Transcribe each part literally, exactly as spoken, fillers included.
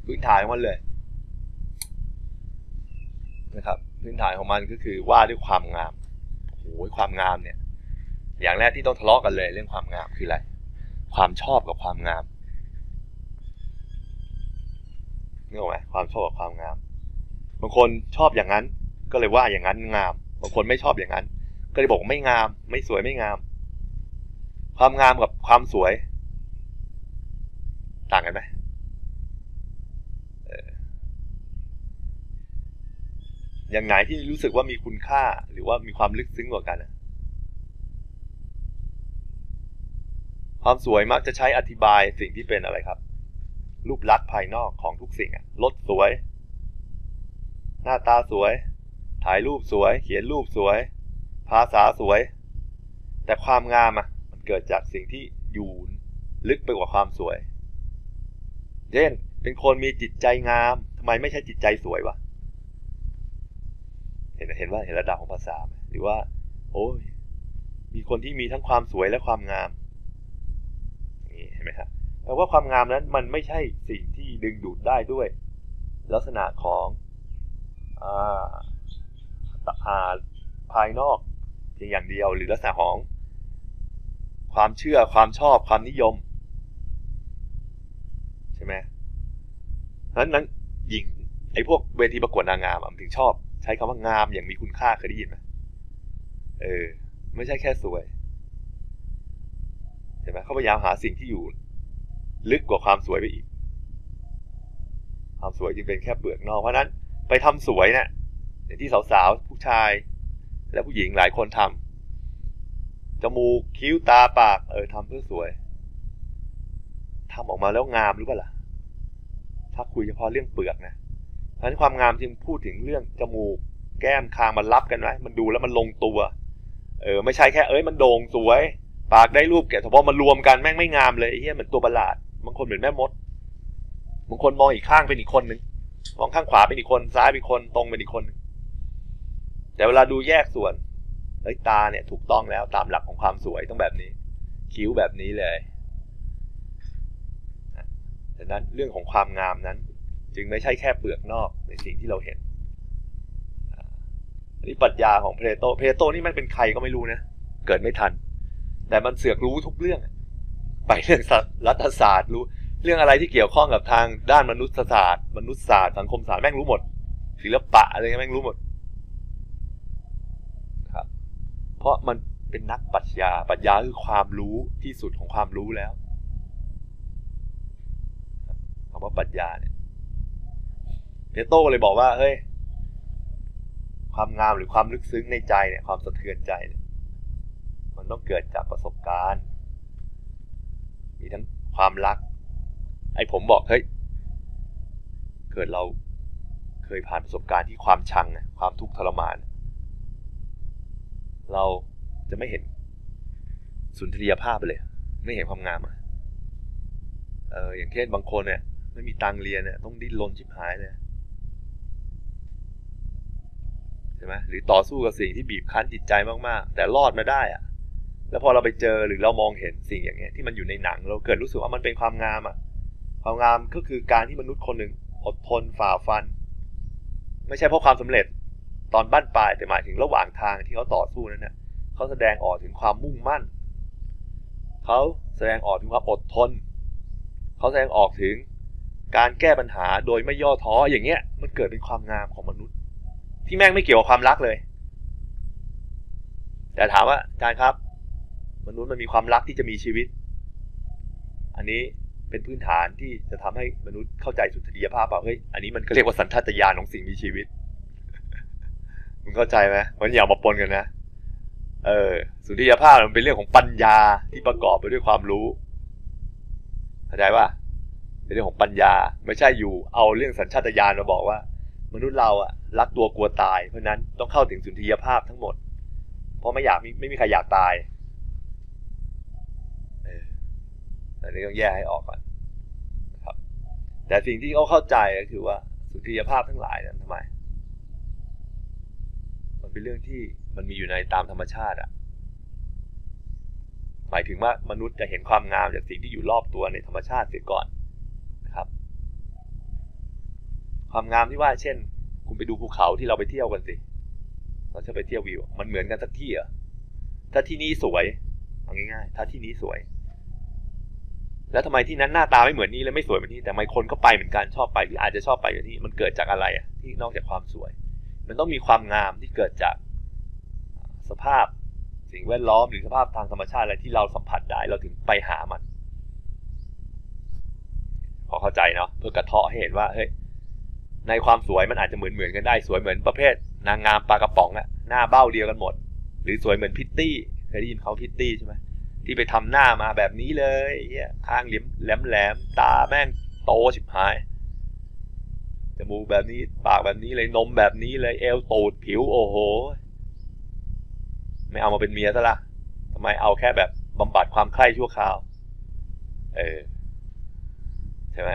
พื้นฐานของมันเลยนะครับพื้นฐานของมันก็คือว่าด้วยความงามโอ้โหความงามเนี่ยอย่างแรกที่ต้องทะเลาะกันเลยเรื่องความงามคืออะไรความชอบกับความงามนึกออกไหมความชอบกับความงามบางคนชอบอย่างนั้นก็เลยว่าอย่างนั้นงามบางคนไม่ชอบอย่างนั้นก็เลยบอกไม่งามไม่สวยไม่งามความงามกับความสวยต่างกันไหมอย่างไหนที่รู้สึกว่ามีคุณค่าหรือว่ามีความลึกซึ้งกว่ากันความสวยมักจะใช้อธิบายสิ่งที่เป็นอะไรครับรูปลักษณ์ภายนอกของทุกสิ่งอะรถสวยหน้าตาสวยถ่ายรูปสวยเขียนรูปสวยภาษาสวยแต่ความงามอะมันเกิดจากสิ่งที่อยู่ลึกไปกว่าความสวยเช่นเป็นคนมีจิตใจงามทำไมไม่ใช่จิตใจสวยวะเห็นเห็นว่าเห็นระดับของภาษาไหมหรือว่าโอ้ยมีคนที่มีทั้งความสวยและความงามนี่เห็นไหมครับแปลว่าความงามนั้นมันไม่ใช่สิ่งที่ดึงดูดได้ด้วยลักษณะของอ่าอ่าภายนอกเพียงอย่างเดียวหรือลักษณะของความเชื่อความชอบความนิยมใช่ไหมนั้นนั้นหญิงไอ้พวกเวทีประกวดนางงามถึงชอบใช้คำว่างามอย่างมีคุณค่าเคยได้ยินไหมเออไม่ใช่แค่สวยใช่ไหมเขาพยายามหาสิ่งที่อยู่ลึกกว่าความสวยไปอีกความสวยจึงเป็นแค่เปลือกนอกเพราะนั้นไปทำสวยเนี่ยอย่างที่สาวๆผู้ชายและผู้หญิงหลายคนทำจมูกคิ้วตาปากเออทำเพื่อสวยทำออกมาแล้วงามหรือเปล่าล่ะถ้าคุยเฉพาะเรื่องเปลือกนะเพราะฉะนั้นความงามจึงพูดถึงเรื่องจมูกแก้มคางมันรับกันไหมมันดูแล้วมันลงตัวเออไม่ใช่แค่เอ้ยมันโด่งสวยปากได้รูปแกะเฉพาะมันรวมกันแม่งไม่งามเลยไอ้เหี้ยเหมือนตัวประหลาดบางคนเหมือนแม่มดบางคนมองอีกข้างเป็นอีกคนนึงมองข้างขวาเป็นอีกคนซ้ายเป็นคนตรงเป็นอีกคนนึงแต่เวลาดูแยกส่วนเฮ้ยตาเนี่ยถูกต้องแล้วตามหลักของความสวยต้องแบบนี้คิ้วแบบนี้เลยดังนั้นเรื่องของความงามนั้นจึงไม่ใช่แค่เปลือกนอกในสิ่งที่เราเห็นอันนี้ปรัชญาของเพลโตเพลโตนี่มันเป็นใครก็ไม่รู้นะเกิดไม่ทันแต่มันเสือกรู้ทุกเรื่องไปเรื่องรัฐศาสตร์รู้เรื่องอะไรที่เกี่ยวข้องกับทางด้านมนุษยศาสตร์มนุษยศาสตร์สังคมศาสตร์แม่งรู้หมดศิลปะอะไรแม่งรู้หมดครับเพราะมันเป็นนักปรัชญาปรัชญาคือความรู้ที่สุดของความรู้แล้วคำว่าปรัชญาเนี่ยเพลโตเลยบอกว่าเฮ้ยความงามหรือความลึกซึ้งในใจเนี่ยความสะเทือนใจเนี่ยมันต้องเกิดจากประสบการณ์มีทั้งความรักไอ้ผมบอกเฮ้ยเกิดเราเคยผ่านประสบการณ์ที่ความชังความทุกข์ทรมานเราจะไม่เห็นสุนทรียภาพเลยไม่เห็นความงามอ่ะเอออย่างเช่นบางคนเนี่ยไม่มีตังเรียนเนี่ยต้องดิ้นรนชิบหายเลยใช่ไหมหรือต่อสู้กับสิ่งที่บีบคั้นจิตใจมากๆแต่รอดมาได้อะแล้วพอเราไปเจอหรือเรามองเห็นสิ่งอย่างเงี้ยที่มันอยู่ในหนังเราเกิดรู้สึกว่ามันเป็นความงามอ่ะความงามก็คือการที่มนุษย์คนหนึ่งอดทนฝ่าฟันไม่ใช่เพราะความสำเร็จตอนบั้นปลายแต่หมายถึงระหว่างทางที่เขาต่อสู้นั้นเนี่ยเขาแสดงออกถึงความมุ่งมั่นเขาแสดงออกถึงความอดทนเขาแสดงออกถึงการแก้ปัญหาโดยไม่ย่อท้ออย่างเงี้ยมันเกิดเป็นความงามของมนุษย์ที่แม่งไม่เกี่ยวกับความรักเลยแต่ถามว่าอาจารย์ครับมนุษย์มันมีความรักที่จะมีชีวิตอันนี้เป็นพื้นฐานที่จะทำให้มนุษย์เข้าใจสุนทรียภาพเปล่าเฮ้ยอันนี้มันก็เรียกว่าสัญชาตญาณของสิ่งมีชีวิตมึงเข้าใจไหมมันอย่ามาปนกันนะเออสุนทรียภาพมันเป็นเรื่องของปัญญาที่ประกอบไปด้วยความรู้เข้าใจป่ะเป็นเรื่องของปัญญาไม่ใช่อยู่เอาเรื่องสัญชาตญาณมาบอกว่ามนุษย์เราอะรักตัวกลัวตายเพราะนั้นต้องเข้าถึงสุนทรียภาพทั้งหมดเพราะไม่อยากไม่มีใครอยากตายเอออันนี้ต้องแยกให้ออกก่อนนะครับแต่สิ่งที่เขาเข้าใจก็คือว่าสุนทรียภาพทั้งหลายนั้นทำไมมันเป็นเรื่องที่มันมีอยู่ในตามธรรมชาติอะหมายถึงว่ามนุษย์จะเห็นความงามจากสิ่งที่อยู่รอบตัวในธรรมชาติเสียก่อนนะครับความงามที่ว่าเช่นคุณไปดูภูเขาที่เราไปเที่ยวกันสิเราจะไปเที่ยววิวมันเหมือนกันสักที่เหรอถ้าที่นี้สวยเอาง่ายๆถ้าที่นี้สวยแล้วทำไมที่นั้นหน้าตาไม่เหมือนนี้และไม่สวยเหมือนนี้แต่ทำไมคนก็ไปเหมือนกันชอบไปหรืออาจจะชอบไปแบบนี้มันเกิดจากอะไรอ่ะที่นอกจากความสวยมันต้องมีความงามที่เกิดจากสภาพสิ่งแวดล้อมหรือสภาพทางธรรมชาติอะไรที่เราสัมผัสได้เราถึงไปหามันพอเข้าใจเนาะเพื่อกระเทาะให้เห็นว่าเฮ้ยในความสวยมันอาจจะเหมือนเหมือนกันได้สวยเหมือนประเภทนางงามปลากระป๋องอะหน้าเบ้าเดียวกันหมดหรือสวยเหมือนพิตตี้เคยได้ยินเขาพิตตี้ใช่ไหมที่ไปทำหน้ามาแบบนี้เลยเนี่ยข้างเหลี่ยมแหลมแหลมตาแม่งโตชิบหายจมูกแบบนี้ปากแบบนี้เลยนมแบบนี้เลยเอวตูดผิวโอ้โหไม่เอามาเป็นเมียซะละทำไมเอาแค่แบบบำบัดความใคร่ชั่วคราวเออใช่ไหม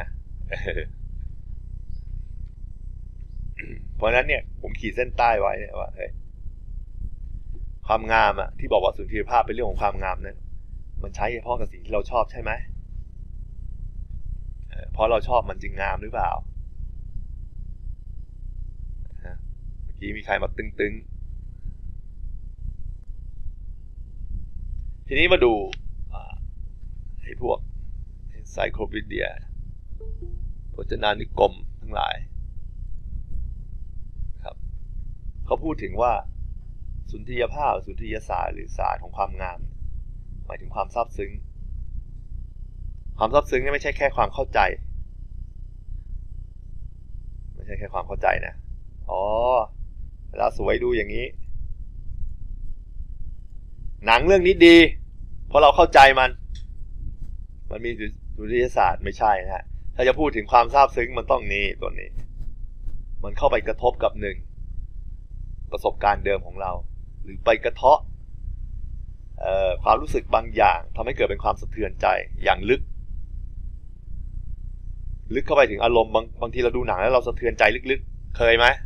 เพราะนั้นเนี่ยผมขีดเส้นใต้ไว้เนี่ยว่าเฮ้ยความงามอะที่บอกว่าสุนทรียภาพเป็นเรื่องของความงามนั้นมันใช้เฉพาะกับสิ่งที่เราชอบใช่ไหมเพราะเราชอบมันจึงงามหรือเปล่าเมื่อกี้มีใครมาตึงๆทีนี้มาดูไอ้พวกไซโควิเดียพจนานุกรมทั้งหลายครับเขาพูดถึงว่าสุนทรียภาพสุนทรียศาสตร์หรือศาสตร์ของความงามหมายถึงความซาบซึ้งความซาบซึ้งไม่ใช่แค่ความเข้าใจไม่ใช่แค่ความเข้าใจนะอ๋อเวลาสวยดูอย่างนี้หนังเรื่องนี้ดีเพราะเราเข้าใจมันมันมีสุนทรียศาสตร์ไม่ใช่นะฮะถ้าจะพูดถึงความซาบซึ้งมันต้องนี้ตัวนี้มันเข้าไปกระทบกับหนึ่งประสบการณ์เดิมของเราหรือไปกระเทาะความรู้สึกบางอย่างทำให้เกิดเป็นความสะเทือนใจอย่างลึกลึกเข้าไปถึงอารมณ์บางบางทีเราดูหนังแล้วเราสะเทือนใจลึกๆเคยไหม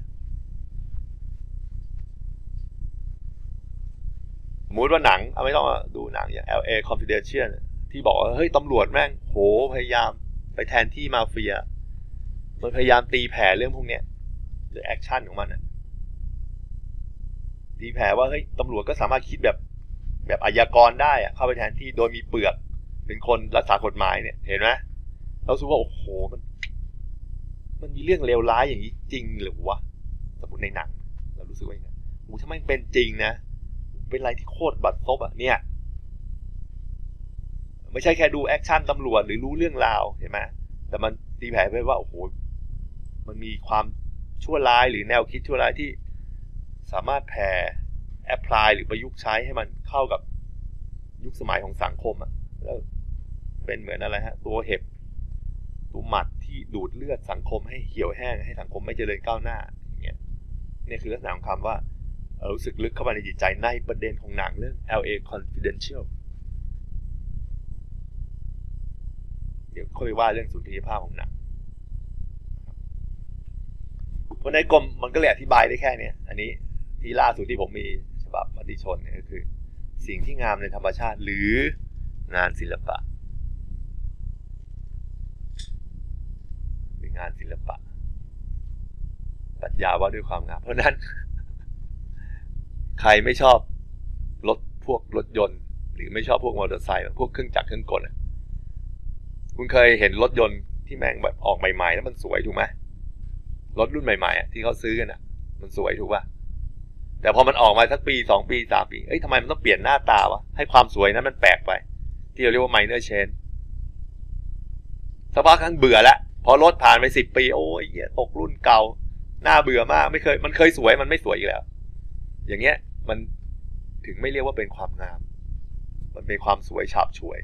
สมมติว่าหนังเอาไม่ต้องดูหนังอย่าง แอล เอ Confidential ที่บอกว่าเฮ้ยตำรวจแม่งโหพยายามไปแทนที่มาเฟียมันพยายามตีแผ่เรื่องพวกเนี้ยหรือแอคชั่นของมันอะตีแผ่ว่าเฮ้ยตำรวจก็สามารถคิดแบบแบบอาญากรได้อะเข้าไปแทนที่โดยมีเปลือกเป็นคนรักษากฎหมายเนี่ยเห็นไหมเราสูว่าโอ้โหมันมันมีเรื่องเลวร้ายอย่างนี้จริงหรือวะสมมติในหนังเรารู้สึกว่าอย่างนี้โอ้ถ้ามันเป็นจริงนะเป็นอะไรที่โคตรบัดซบอ่ะเนี่ยไม่ใช่แค่ดูแอคชั่นตำรวจหรือรู้เรื่องราวเห็นไหมแต่มันตีแผ่ไปว่าโอ้โหมันมีความชั่วร้ายหรือแนวคิดชั่วร้ายที่สามารถแผ่แอพพลายหรือประยุกต์ใช้ให้มันเข้ากับยุคสมัยของสังคมอ่ะแล้วเป็นเหมือนอะไรฮะตัวเห็บตัวหมัดที่ดูดเลือดสังคมให้เหี่ยวแห้งให้สังคมไม่เจริญก้าวหน้าอย่างเงี้ยนี่คือลักษณะของคำว่ารู้สึกลึกเข้าไปในจิตใจในประเด็นของหนังเรื่อง แอล เอ Confidential เดี๋ยวค่อยว่าเรื่องสุนทรียภาพของหนังเพราะในกรมมันก็เลยอธิบายได้แค่นี้อันนี้ที่ล่าสุดที่ผมมีฉบับมติชนเนี่ยก็คือสิ่งที่งามในธรรมชาติหรืองานศิลปะหรืองานศิลปะปรัชญาว่าด้วยความงามเพราะนั้นใครไม่ชอบรถพวกรถยนต์หรือไม่ชอบพวกมอเตอร์ไซค์พวกเครื่องจักรเครื่องกลคุณเคยเห็นรถยนต์ที่แม่งแบบออกใหม่ๆแล้วมันสวยถูกไหมรถรุ่นใหม่ๆที่เขาซื้อกันอ่ะมันสวยถูกป่ะแต่พอมันออกมาสักปีสองปีสามปีเอ้ยทำไมมันต้องเปลี่ยนหน้าตาวะให้ความสวยนั้นมันแปลกไปที่เราเรียกว่า minor change สักพักครั้งเบื่อแล้วพอรถผ่านไปสิบปีโอ้ยเหี้ยตกรุ่นเก่าหน้าเบื่อมากไม่เคยมันเคยสวยมันไม่สวยอีกแล้วอย่างเงี้ยมันถึงไม่เรียกว่าเป็นความงามมันเป็นความสวยฉาบฉวย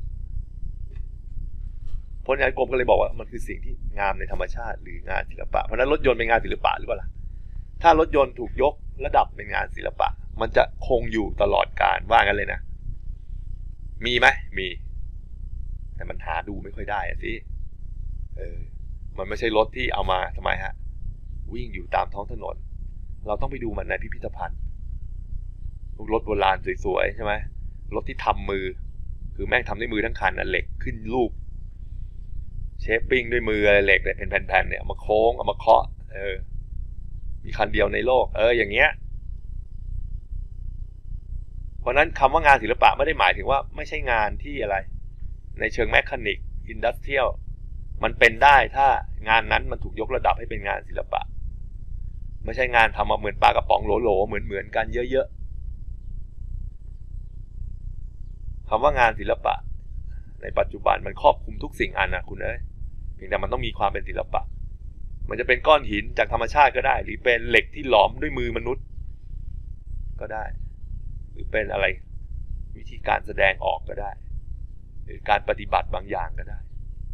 เพราะนั้นกรมก็เลยบอกว่ามันคือสิ่งที่งามในธรรมชาติหรืองานศิลปะเพราะนั้นรถยนต์เป็นงานศิลปะหรือเปล่าล่ะถ้ารถยนต์ถูกยกระดับเป็นงานศิลปะมันจะคงอยู่ตลอดกาลว่างั้นเลยนะมีไหมมีแต่มันหาดูไม่ค่อยได้สิเออมันไม่ใช่รถที่เอามาทำไมฮะวิ่งอยู่ตามท้องถนนเราต้องไปดูมันในพิพิธภัณฑ์รถโบราณสวยๆใช่ไหมรถที่ทำมือคือแม่งทำด้วยมือทั้งคันนะเหล็กขึ้นรูปเชฟปิ้งด้วยมืออะไรเหล็กเนี่ยเป็นแผ่นๆเนี่ยเอามาโค้งเอามาเคาะเออมีคันเดียวในโลกเอออย่างเงี้ยเพราะนั้นคำว่างานศิลปะไม่ได้หมายถึงว่าไม่ใช่งานที่อะไรในเชิงแมคคานิกอินดัสเทรียลมันเป็นได้ถ้างานนั้นมันถูกยกระดับให้เป็นงานศิลปะไม่ใช่งานทำมาเหมือนปลากระป๋องโหลๆเหมือนๆกันเยอะๆคำว่างานศิลปะในปัจจุบันมันครอบคลุมทุกสิ่งอันนะคุณเอ้ยเพียงแต่มันต้องมีความเป็นศิลปะมันจะเป็นก้อนหินจากธรรมชาติก็ได้หรือเป็นเหล็กที่หลอมด้วยมือมนุษย์ก็ได้หรือเป็นอะไรวิธีการแสดงออกก็ได้หรือการปฏิบัติบางอย่างก็ได้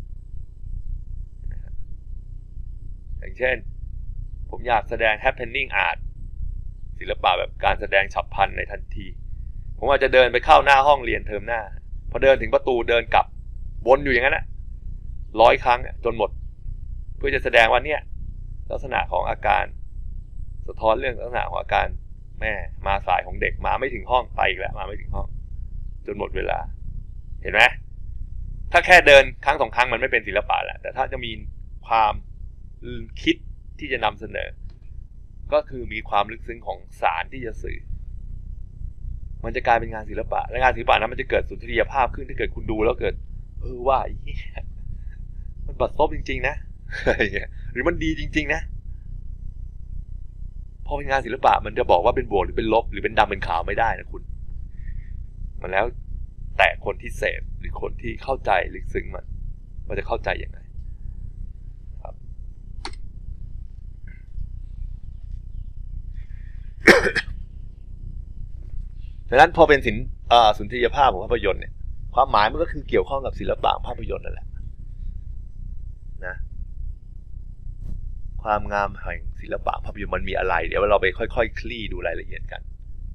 อย่างเช่นผมอยากแสดง happening art ศิลปะแบบการแสดงฉับพลันในทันทีผมอาจจะเดินไปเข้าหน้าห้องเรียนเทอมหน้าพอเดินถึงประตูเดินกลับวนอยู่อย่างนั้นนะร้อยครั้งจนหมดเพื่อจะแสดงว่าเนี่ยลักษณะของอาการสะท้อนเรื่องลักษณะของอาการแม่มาสายของเด็กมาไม่ถึงห้องไปอีกแล้วมาไม่ถึงห้องจนหมดเวลาเห็นไหมถ้าแค่เดินครั้งสองครั้งมันไม่เป็นศิลปะแหละแต่ถ้าจะมีความคิดที่จะนำเสนอก็คือมีความลึกซึ้งของสารที่จะสื่อมันจะกลายเป็นงานศิลปะและงานศิลปะนั้นมันจะเกิดสุนทรียภาพขึ้นถ้าเกิดคุณดูแล้วเกิดเออว่ามันบัดซบจริงๆนะหรือมันดีจริงๆนะพอเป็นงานศิลปะมันจะบอกว่าเป็นบวกหรือเป็นลบหรือเป็นดำเป็นขาวไม่ได้นะคุณมันแล้วแต่คนที่เสพหรือคนที่เข้าใจลึกซึ้งมันมันจะเข้าใจอย่างไรครับดังนั้นพอเป็นสินสุนทรียภาพของภาพยนตร์เนี่ยความหมายมันก็คือเกี่ยวข้องกับศิลปะภาพยนตร์นั่นแหละนะความงามแห่งศิลปะภาพยนตร์มันมีอะไรเดี๋ยวเราไปค่อยๆ ค, คลี่ดูรายละเอียดกัน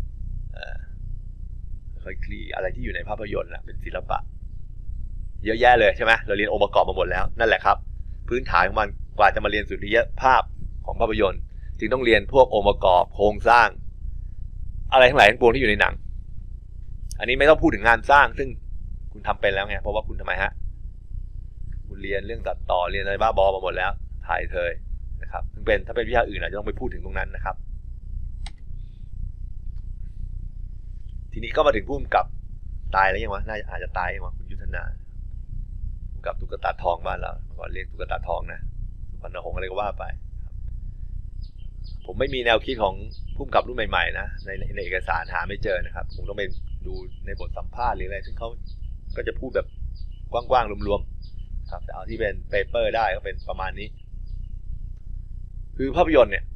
ค่อยๆคลี่อะไรที่อยู่ในภาพยนตร์ล่ะเป็นศิลปะเยอะแยะเลยใช่ไหมเราเรียนองค์ประกอบมาหมดแล้วนั่นแหละครับพื้นฐานของมันกว่าจะมาเรียนสุนทรียภาพของภาพยนตร์จึงต้องเรียนพวกองค์ประกอบโครงสร้างอะไรทั้งหลายทั้งปวงที่อยู่ในหนังอันนี้ไม่ต้องพูดถึงงานสร้างซึ่งคุณทำเป็นแล้วไงเพราะว่าคุณทำไมฮะคุณเรียนเรื่องตัดต่อเรียนอะไรบ้าบอมาหมดแล้วถ่ายเทยนะครับซึ่งเป็นถ้าเป็นวิชาอื่นอาจจะต้องไปพูดถึงตรงนั้นนะครับทีนี้ก็มาถึงผู้กำกับตายแล้วยังวะน่าอาจจะตายยังวะคุณยุทธนาผู้กำกับตุ๊กตาทองบ้านเราก่อนเรียกตุ๊กตาทองนะสุพรรณหงส์อะไรก็ว่าไปผมไม่มีแนวคิดของผู้กำกับรุ่นใหม่ๆนะในในเอกสารหาไม่เจอนะครับผมต้องไปดูในบทสัมภาษณ์หรืออะไรซึ่งเขาก็จะพูดแบบกว้างๆรวมๆครับแต่เอาที่เป็นเปเปอร์ได้ก็เป็นประมาณนี้คือภาพยนตร์เนี่ย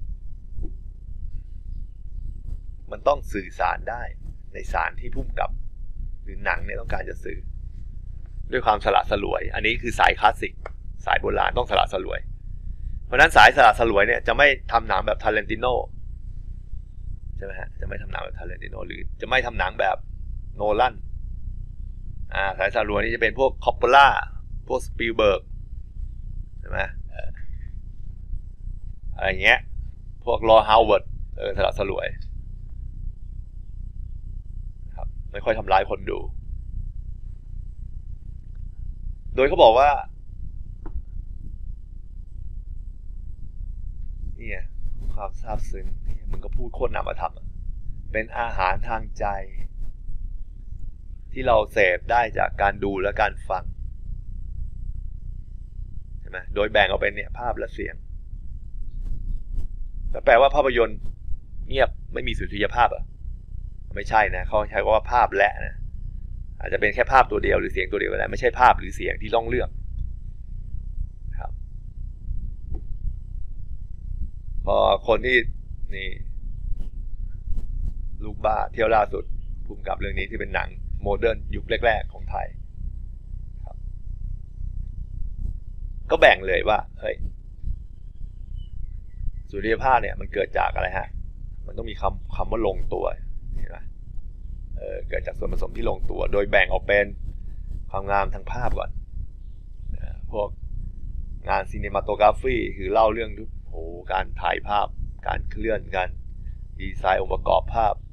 มันต้องสื่อสารได้ในสารที่ผู้กำกับหรือหนังเนี่ยต้องการจะสื่อด้วยความสละสลวยอันนี้คือสายคลาสสิกสายโบราณต้องสละสลวยเพราะนั้นสายสละสลวยเนี่ยจะไม่ทำหนังแบบทาเลนติโนใช่ไหมฮะจะไม่ทำหนังแบบทาเลนติโนหรือจะไม่ทำหนังแบบโนแลนอ่าสายสละสลวยนี่จะเป็นพวกคอปโปล่าพวกสปิลเบิร์กใช่ไหมอะไรเงี้ยพวกลอฮาวเวิร์ดเออสละสลวยครับไม่ค่อยทำร้ายคนดูโดยเขาบอกว่าเนี่ยความซาบซึ้งมึงก็พูดโคตรนามธรรมเป็นอาหารทางใจที่เราเสพได้จากการดูและการฟังใช่ไหมโดยแบ่งออกเป็นเนี่ยภาพและเสียงแปลว่าภาพยนตร์เงียบไม่มีสุนทรียภาพอ่ะไม่ใช่นะเขาใช้คำว่าภาพและนะอาจจะเป็นแค่ภาพตัวเดียวหรือเสียงตัวเดียวก็ได้ไม่ใช่ภาพหรือเสียงที่ต้องเลือกครับพอคนที่นี่ลูกบ้าเที่ยวล่าสุดภูมิกับเรื่องนี้ที่เป็นหนังโมเดิร์นยุคแรกๆของไทยครับก็แบ่งเลยว่าเฮ้ยสุนทรียภาพเนี่ยมันเกิดจากอะไรฮะมันต้องมีคำคำว่าลงตัวเห็นไหมเออเกิดจากส่วนผสมที่ลงตัวโดยแบ่งออกเป็นความงามทางภาพก่อนพวกงานซีเนมาโตกราฟีคือเล่าเรื่องทุกโอ้การถ่ายภาพการเคลื่อนการดีไซน์องค์ประกอบภาพ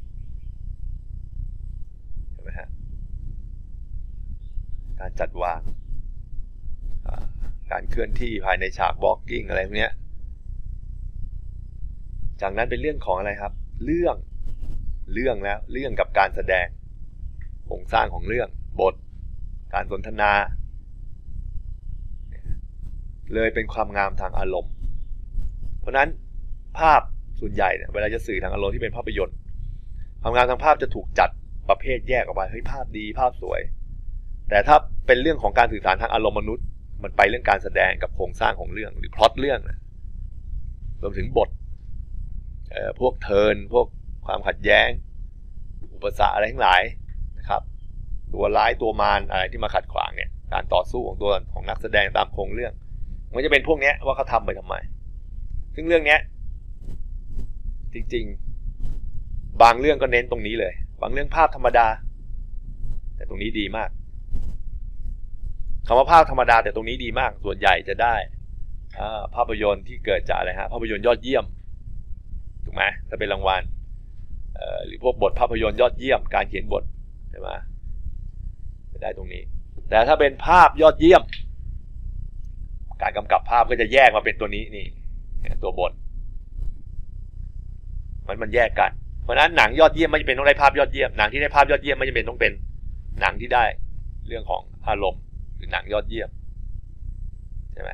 เห็นไหมฮะการจัดวางการเคลื่อนที่ภายในฉากบล็อกกิ้งอะไรพวกนี้จากนั้นเป็นเรื่องของอะไรครับเรื่องเรื่องแล้วเรื่องกับการแสดงโครงสร้างของเรื่องบทการสนทนาเลยเป็นความงามทางอารมณ์เพราะนั้นภาพส่วนใหญ่เนี่ยเวลาจะสื่อทางอารมณ์ที่เป็นภาพยนตร์ความงามทางภาพจะถูกจัดประเภทแยกออกไปเฮ้ยภาพดีภาพสวยแต่ถ้าเป็นเรื่องของการสื่อสารทางอารมณ์มนุษย์มันไปเรื่องการแสดงกับโครงสร้างของเรื่องหรือพล็อตเรื่องนะรวมถึงบทเอ่อพวกเทิร์นพวกความขัดแย้งอุปสรรคอะไรทั้งหลายนะครับตัวร้ายตัวมารอะไรที่มาขัดขวางเนี่ยการต่อสู้ของตัวของนักแสดงตามโครงเรื่องมันจะเป็นพวกนี้ว่าเขาทำไปทำไมซึ่งเรื่องนี้จริงๆบางเรื่องก็เน้นตรงนี้เลยบางเรื่องภาพธรรมดาแต่ตรงนี้ดีมากคำว่าภาพธรรมดาแต่ตรงนี้ดีมากส่วนใหญ่จะได้ภาพยนตร์ที่เกิดจากอะไรฮะภาพยนตร์ยอดเยี่ยมถูกไหมถ้าเป็นรางวัลหรือพวกบทภาพยนตร์ยอดเยี่ยมการเขียนบทใช่ไหมจะได้ตรงนี้แต่ถ้าเป็นภาพยอดเยี่ยมการกำกับภาพก็จะแยกมาเป็นตัวนี้นี่ตัวบทมันมันแยกกันเพราะนั้นหนังยอดเยี่ยมไม่จำเป็นต้องได้ภาพยอดเยี่ยมหนังที่ได้ภาพยอดเยี่ยมไม่จำเป็นต้องเป็นหนังที่ได้เรื่องของอารมณ์หรือหนังยอดเยี่ยมใช่ไหม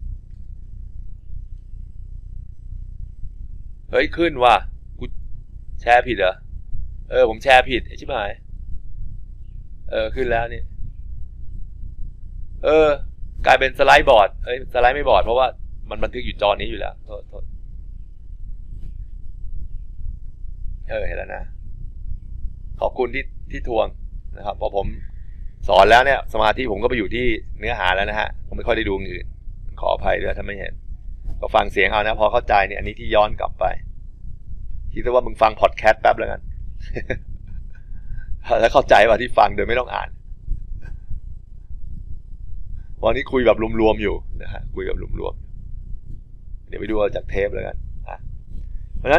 เฮ้ยขึ้นว่ะกูแชร์ผิดเหรอเออผมแชร์ผิดไอ้ชิบหายเออขึ้นแล้วนี่เออกลายเป็นสไลด์บอร์ดเอ้ยสไลด์ไม่บอร์ดเพราะว่ามันบันทึกอยู่จอนี้อยู่แล้วโทษโทษเออเห็นแล้วนะขอบคุณที่ที่ทวงนะครับพอผมสอนแล้วเนี่ยสมาธิผมก็ไปอยู่ที่เนื้อหาแล้วนะฮะผมไม่ค่อยได้ดูอื่นขออภัยด้วยถ้าไม่เห็นก็ฟังเสียงเอานะพอเข้าใจเนี่ยอันนี้ที่ย้อนกลับไปคิดว่ามึงฟังพอดแคสต์แป๊บแล้วกัน แล้วเข้าใจว่าที่ฟังโดยไม่ต้องอ่านวันนี้คุยแบบรวมๆอยู่นะฮะคุยแบบรวมๆเดี๋ยวไปดูจากเทปแล้วกันเพราะฉะนั้น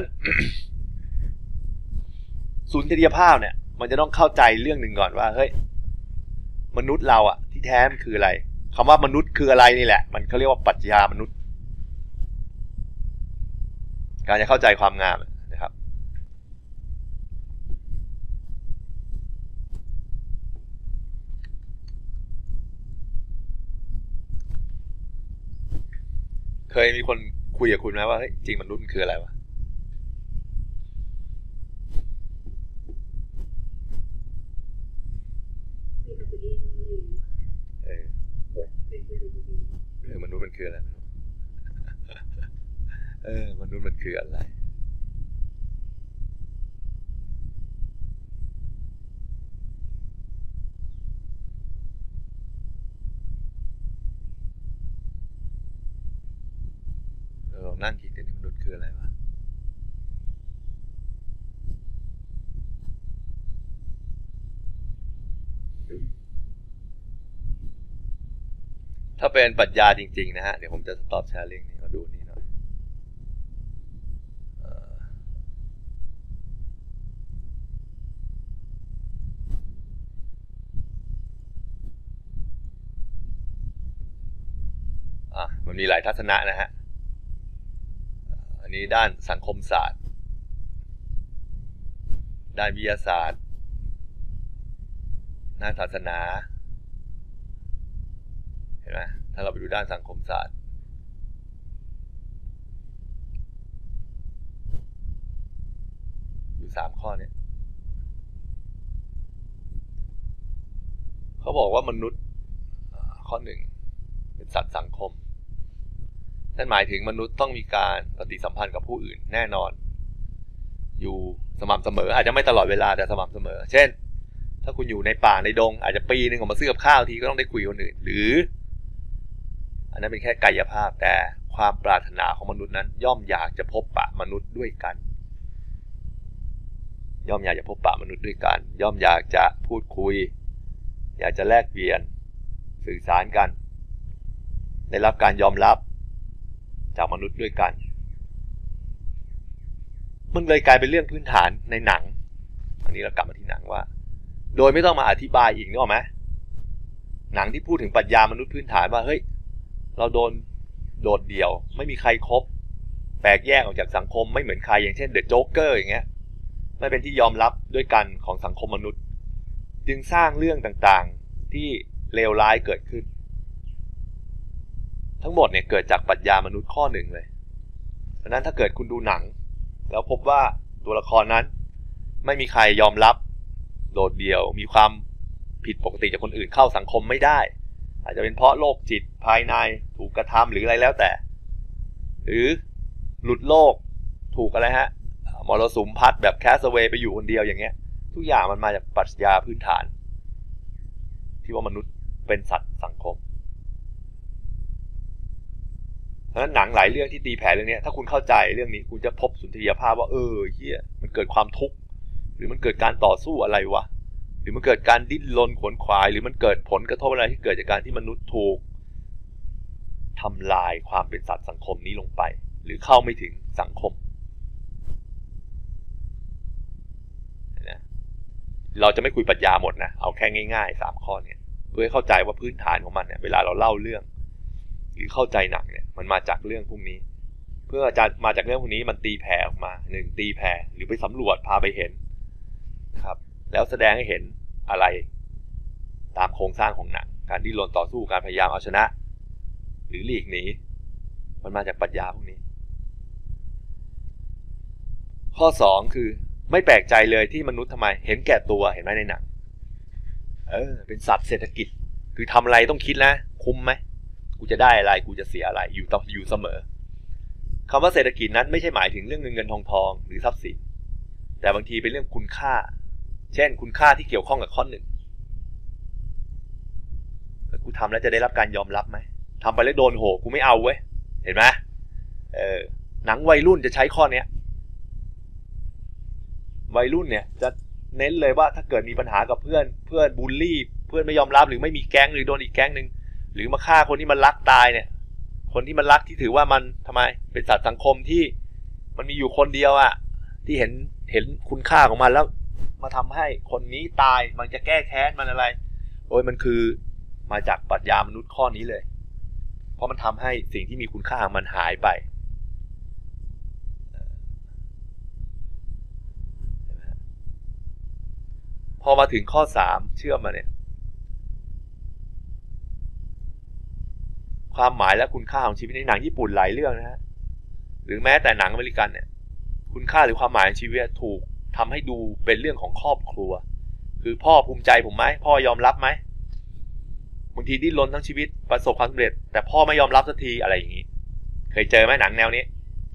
สุนทรียภาพเนี่ยมันจะต้องเข้าใจเรื่องหนึ่งก่อนว่าเฮ้ยมนุษย์เราอะที่แท้มันคืออะไรคำว่ามนุษย์คืออะไรนี่แหละมันเขาเรียกว่าปรัชญามนุษย์การจะเข้าใจความงามนะครับเคยมีคนคุยกับคุณไหมว่าเฮ้ยจริงมนุษย์มันคืออะไรวะเออเออมนุษย์มันคืออะไรเออมนุษย์มันคืออะไรเรานั่งคิดกันมนุษย์คืออะไรวะถ้าเป็นปรัชญาจริงๆนะฮะเดี๋ยวผมจะตอบแชร์ลิงก์นี้มาดูนี้หน่อยอ่ะมันมีหลายทัศนะนะฮะอันนี้ด้านสังคมศาสตร์ด้านวิทยาศาสตร์ด้านศาสนาเห็นไหมถ้าเราไปดูด้านสังคมศาสตร์อยู่สามข้อเนี่ยเขาบอกว่ามนุษย์ข้อหนึ่งเป็นสัตว์สังคมนั่นหมายถึงมนุษย์ต้องมีการปฏิสัมพันธ์กับผู้อื่นแน่นอนอยู่สม่ำเสมออาจจะไม่ตลอดเวลาแต่สม่ำเสมอเช่นถ้าคุณอยู่ในป่าในดงอาจจะปีนึงออกมาซื้อกับข้าวทีก็ต้องได้คุยกับคนอื่นหรืออันนั้นเป็นแค่กายภาพแต่ความปรารถนาของมนุษย์นั้นย่อมอยากจะพบปะมนุษย์ด้วยกันย่อมอยากจะพบปะมนุษย์ด้วยกันย่อมอยากจะพูดคุยอยากจะแลกเปลี่ยนสื่อสารกันได้รับการยอมรับจากมนุษย์ด้วยกันมันเลยกลายเป็นเรื่องพื้นฐานในหนังอันนี้เรากลับมาที่หนังว่าโดยไม่ต้องมาอธิบายอีกนึกออกไหมหนังที่พูดถึงปรัชญามนุษย์พื้นฐานว่าเฮ้ยเราโดนโดดเดี่ยวไม่มีใครคบแปลกแยกออกจากสังคมไม่เหมือนใครอย่างเช่นเดอะโจ๊กเกอร์อย่างเงี้ยไม่เป็นที่ยอมรับด้วยกันของสังคมมนุษย์จึงสร้างเรื่องต่างๆที่เลวร้ายเกิดขึ้นทั้งหมดเนี่ยเกิดจากปรัชญามนุษย์ข้อหนึ่งเลยดังนั้นถ้าเกิดคุณดูหนังแล้วพบว่าตัวละครนั้นไม่มีใครยอมรับโดดเดี่ยวมีความผิดปกติจากคนอื่นเข้าสังคมไม่ได้อาจจะเป็นเพราะโรคจิตภายในถูกกระทำหรืออะไรแล้วแต่หรือหลุดโลกถูกอะไรฮะมรสุมพัดแบบแคสเวย์ไปอยู่คนเดียวอย่างเงี้ยทุกอย่างมันมาจากปรัชญาพื้นฐานที่ว่ามนุษย์เป็นสัตว์สังคมดังนั้นหนังหลายเรื่องที่ตีแผ่เรื่องนี้ถ้าคุณเข้าใจเรื่องนี้คุณจะพบสุนทรียภาพว่าเออเฮียมันเกิดความทุกข์หรือมันเกิดการต่อสู้อะไรวะหรือมันเกิดการดิ้นรนขวนขวายหรือมันเกิดผลกระทบอะไรที่เกิดจากการที่มนุษย์ถูกทำลายความเป็นสัตว์สังคมนี้ลงไปหรือเข้าไม่ถึงสังคมนะเราจะไม่คุยปรัชญาหมดนะเอาแค่ง่ายๆสามข้อเนี่ยเพื่อให้เข้าใจว่าพื้นฐานของมันเนี่ยเวลาเราเล่าเรื่องหรือเข้าใจหนังเนี่ยมันมาจากเรื่องพวกนี้เพื่อจะมาจากเรื่องพวกนี้มันตีแผ่ออกมาหนึ่งตีแผ่หรือไปสำรวจพาไปเห็นครับแล้วแสดงให้เห็นอะไรตามโครงสร้างของหนังการดิ้นรนต่อสู้การพยายามเอาชนะหรือหลีกหนีมันมาจากปรัชญาพวกนี้ข้อสองคือไม่แปลกใจเลยที่มนุษย์ทำไมเห็นแก่ตัวเห็นไหมในหนังเออเป็นสัตว์เศรษฐกิจคือทำอะไรต้องคิดนะคุ้มไหมกูจะได้อะไรกูจะเสียอะไรอยู่ต้องอยู่เสมอคำว่าเศรษฐกิจนั้นไม่ใช่หมายถึงเรื่องเงินเงินทองทองหรือทรัพย์สินแต่บางทีเป็นเรื่องคุณค่าเช่นคุณค่าที่เกี่ยวข้องกับข้อหนึ่งกูทำแล้วจะได้รับการยอมรับไหมทำไปแล้วโดนโหกูไม่เอาเว้ยเห็นไหมเออหนังวัยรุ่นจะใช้ข้อเนี้ยวัยรุ่นเนี่ยจะเน้นเลยว่าถ้าเกิดมีปัญหากับเพื่อนเพื่อนบูลลี่เพื่อนไม่ยอมรับหรือไม่มีแก๊งหรือโดนอีกแก๊งหนึ่งหรือมาฆ่าคนที่มันรักตายเนี่ยคนที่มันรักที่ถือว่ามันทำไมเป็นสัตว์สังคมที่มันมีอยู่คนเดียวอะที่เห็นเห็นคุณค่าของมันแล้วมาทำให้คนนี้ตายมันจะแก้แค้นมันอะไรโอ้ยมันคือมาจากปรัชญามนุษย์ข้อนี้เลยเพราะมันทำให้สิ่งที่มีคุณค่ามันหายไปพอมาถึงข้อสามเชื่อมาเนี่ยความหมายและคุณค่าของชีวิตในหนังญี่ปุ่นหลายเรื่องนะฮะหรือแม้แต่หนังอเมริกันเนี่ยคุณค่าหรือความหมายของชีวิตถูกทำให้ดูเป็นเรื่องของครอบครัวคือพ่อภูมิใจผมไหมพ่อยอมรับไหมบางทีดิ้นรนทั้งชีวิตประสบความสำเร็จแต่พ่อไม่ยอมรับสักทีอะไรอย่างนี้เคยเจอไหมหนังแนวนี้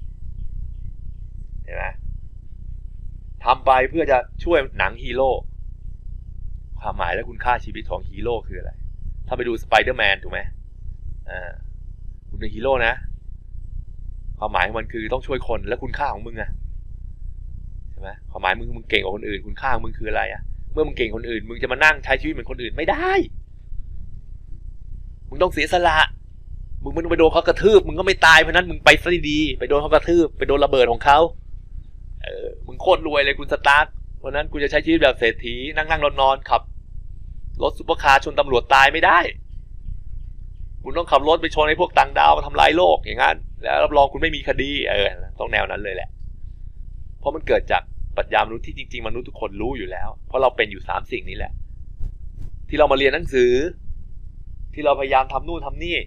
เห็นไหมทำไปเพื่อจะช่วยหนังฮีโร่ความหมายและคุณค่าชีวิตของฮีโร่คืออะไรถ้าไปดูสไปเดอร์แมนถูกไหมอ่าคุณเป็นฮีโร่นะความหมายของมันคือต้องช่วยคนและคุณค่าของมึงอะใช่ไหมความหมายมึงมึงเก่งกว่าคนอื่นคุณค่าของมึงคืออะไรอะเมื่อมึงเก่งคนอื่นมึงจะมานั่งใช้ชีวิตเหมือนคนอื่นไม่ได้มึงต้องเสียสละมึงไม่ต้องไปโดนเขากระทืบมึงก็ไม่ตายเพราะนั้นมึงไปซะดีๆไปโดนเขากระทืบไปโดนระเบิดของเขาเออมึงโคตรรวยเลยคุณสตาร์คเพราะนั้นกูจะใช้ชีวิตแบบเศรษฐีนั่งนั่งนอนนอนขับรถซุปเปอร์คาร์ชนตำรวจตายไม่ได้คุณต้องขับรถไปชนไอ้พวกต่างดาวมาทำลายโลกอย่างนั้นแล้วรับรองคุณไม่มีคดีเออต้องแนวนั้นเลยแหละเพราะมันเกิดจากปรัชญามนุษย์ที่จริงๆมนุษย์ทุกคนรู้อยู่แล้วเพราะเราเป็นอยู่สามสิ่งนี้แหละที่เรามาเรียนหนังสือที่เราพยายามทำนู่นทำนี่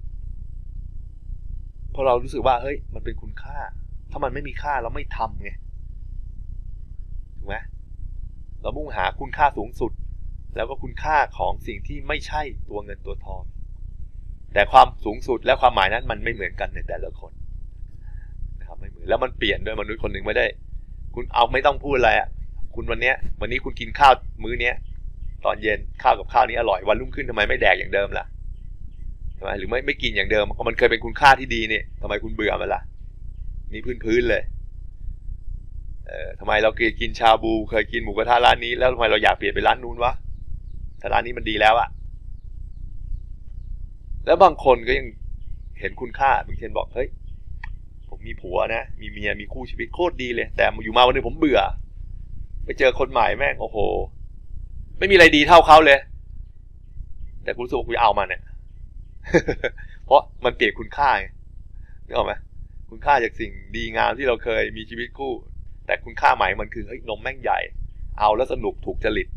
เพราะเรารู้สึกว่าเฮ้ยมันเป็นคุณค่าถ้ามันไม่มีค่าเราไม่ทำไงถูกไหมเรามุ่งหาคุณค่าสูงสุดแล้วก็คุณค่าของสิ่งที่ไม่ใช่ตัวเงินตัวทองแต่ความสูงสุดและความหมายนั้นมันไม่เหมือนกันในแต่ละคนนะครับไม่เหมือนแล้วมันเปลี่ยนด้วยมนุษย์คนหนึ่งไม่ได้คุณเอาไม่ต้องพูดอะไรอ่ะคุณวันเนี้ยวันนี้คุณกินข้าวมื้อเนี้ยตอนเย็นข้าวกับข้าวนี้อร่อยวันรุ่งขึ้นทำไมไม่แดกอย่างเดิมล่ะใช่ไหมหรือไม่ไม่กินอย่างเดิมเพราะมันเคยเป็นคุณค่าที่ดีนี่ทำไมคุณเบื่อมันล่ะมีพื้นพื้นเลยเอ่อทำไมเราเคยกินชาบูเคยกินหมูกระทะร้านนี้แล้วทำไมเราอยากเปลี่ยนไปร้านนู้นวะถ้าร้านนี้มันดีแล้วอะแล้วบางคนก็ยังเห็นคุณค่าบางเช่นบอกเฮ้ยผมมีผัวนะมีเมียมีคู่ชีวิตโคตรดีเลยแต่อยู่มาวันนึงผมเบื่อไปเจอคนใหม่แม่งโอ้โหไม่มีอะไรดีเท่าเขาเลยแต่กูรู้สึกว่ากูเอามันเนี่ยเพราะมันเปลี่ยนคุณค่าไงนึกออกไหมคุณค่าจากสิ่งดีงามที่เราเคยมีชีวิตคู่แต่คุณค่าใหม่มันคือเฮ้ยนมแม่งใหญ่เอาแล้วสนุกถูกจริต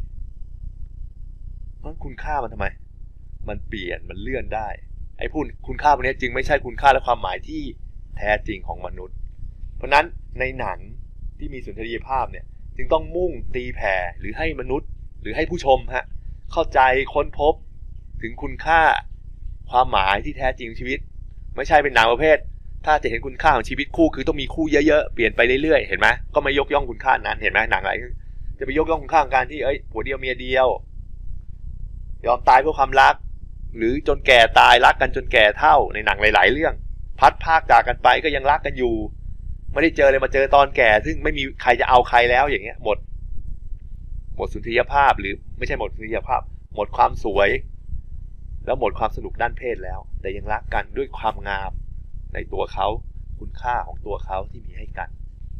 เพราะคุณค่ามันทำไมมันเปลี่ยนมันเลื่อนได้ไอ้พูดคุณค่าพวกนี้จึงไม่ใช่คุณค่าและความหมายที่แท้จริงของมนุษย์เพราะนั้นในหนังที่มีสุนทรียภาพเนี่ยจึงต้องมุ่งตีแผ่หรือให้มนุษย์หรือให้ผู้ชมฮะเข้าใจค้นพบถึงคุณค่าความหมายที่แท้จริงของชีวิตไม่ใช่เป็นหนังประเภทถ้าจะเห็นคุณค่าของชีวิตคู่คือต้องมีคู่เยอะๆเปลี่ยนไปเรื่อยๆเห็นไหมก็ไม่ยกย่องคุณค่านั้นเห็นไหมหนังอะไรจะไปยกย่องคุณค่าของการที่เอ้ยผัวเดียวเมียเดียวยอมตายเพื่อความรักหรือจนแก่ตายรักกันจนแก่เฒ่าในหนังหลายๆเรื่องพัดพากจากกันไปก็ยังรักกันอยู่ไม่ได้เจอเลยมาเจอตอนแก่ซึ่งไม่มีใครจะเอาใครแล้วอย่างเงี้ยหมดหมดสุนทรียภาพหรือไม่ใช่หมดสุนทรียภาพหมดความสวยแล้วหมดความสนุกด้านเพศแล้วแต่ยังรักกันด้วยความงามในตัวเขาคุณค่าของตัวเขาที่มีให้กัน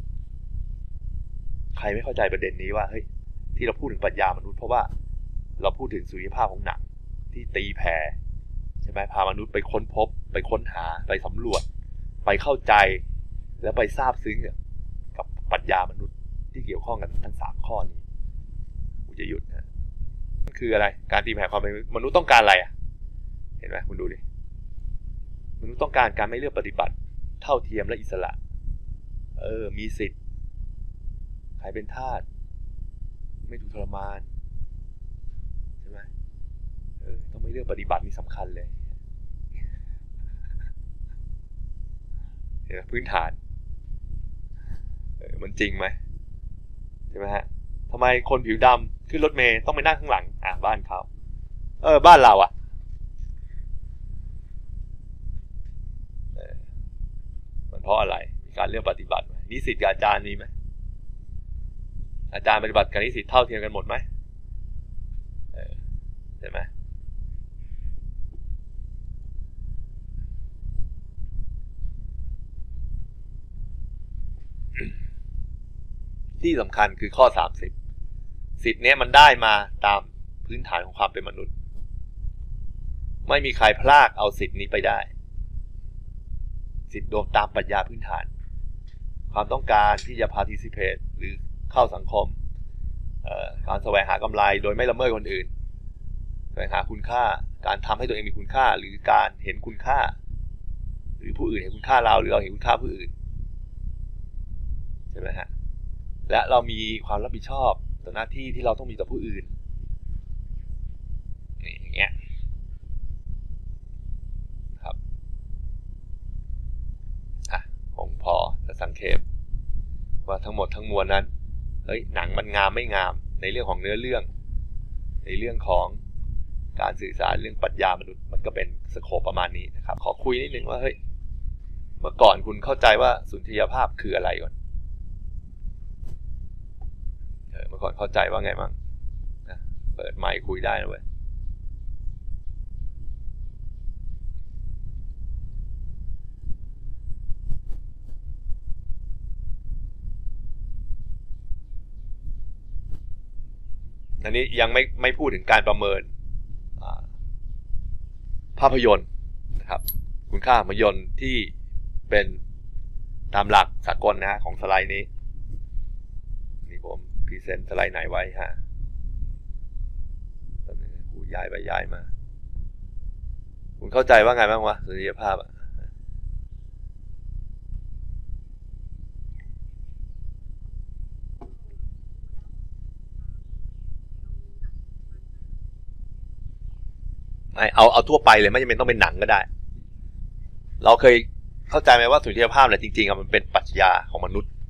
ใครไม่เข้าใจประเด็นนี้ว่าเฮ้ยที่เราพูดถึงปรัชญามนุษย์เพราะว่าเราพูดถึงสุริยภาพของหนังที่ตีแผ่ใช่ไหมพามนุษย์ไปค้นพบไปค้นหาไปสำรวจไปเข้าใจแล้วไปซาบซึ้งกับปรัชญามนุษย์ที่เกี่ยวข้องกันทั้งสามข้อนี้กูจะหยุดนะมันคืออะไรการตีแผ่ความเป็นมนุษย์ต้องการอะไรอ่ะเห็นไหมคุณดูดิมนุษย์ต้องการการไม่เลือกปฏิบัติเท่าเทียมและอิสระเออมีสิทธิ์ใครเป็นทาสไม่ถูกทรมานใช่ไหมเออต้องไม่เลือกปฏิบัตินี่สำคัญเลยเห็นไหมพื้นฐานเออมันจริงไหมใช่ไหมฮะทำไมคนผิวดำขึ้นรถเมล์ต้องไปนั่งข้างหลังอ่ะบ้านเขาเออบ้านเราอ่ะมันเพราะอะไรมีการเลือกปฏิบัติไหมนิสิตกับอาจารย์มีไหมอาจารย์ปฏิบัติกับนิสิตเท่าเทียมกันหมดไหมเออใช่ไหมที่สำคัญคือข้อสามสิบสิทธิ์นี้มันได้มาตามพื้นฐานของความเป็นมนุษย์ไม่มีใครพลากเอาสิทธิ์นี้ไปได้สิทธิ์โดยตามปรัชญาพื้นฐานความต้องการที่จะ participate หรือเข้าสังคมการแสวงหากำไรโดยไม่ละเมิดคนอื่นแสวงหาคุณค่าการทำให้ตัวเองมีคุณค่าหรือการเห็นคุณค่าหรือผู้อื่นเห็นคุณค่าเราหรือเราเห็นคุณค่าผู้อื่นใช่ไหมฮะและเรามีความรับผิดชอบต่อหน้าที่ที่เราต้องมีต่อผู้อื่นนี่อย่างเงี้ยครับอ่ะผมพอจะสังเกตว่าทั้งหมดทั้งมวลนั้นเฮ้ยหนังมันงามไม่งามในเรื่องของเนื้อเรื่องในเรื่องของการสื่อสารเรื่องปรัชญามนุษย์มันก็เป็นสโคปประมาณนี้นะครับขอคุยนิดนึงว่าเฮ้ยเมื่อก่อนคุณเข้าใจว่าสุนทรียภาพคืออะไรก่อนเออเมื่อก่อนเข้าใจว่าไงบ้างนะเปิดไมค์คุยได้นะเว้ยอันนี้ยังไม่ไม่พูดถึงการประเมินภาพยนตร์นะครับคุณค่าภาพยนตร์ที่เป็นตามหลักสากลนะฮะของสไลด์นี้นี่ผมพรีเซนต์สไลด์ไหนไว้ฮะตอนนี้กูย้ายไปย้ายมาคุณเข้าใจว่าไงบ้างวะสุนทรียภาพอ่ะเอาเอาทั่วไปเลยไม่จำเป็นต้องเป็นหนังก็ได้เราเคยเข้าใจไหมว่าสุนทรียภาพเนี่ยจริงๆมันเป็นปรัชญาของมนุษย์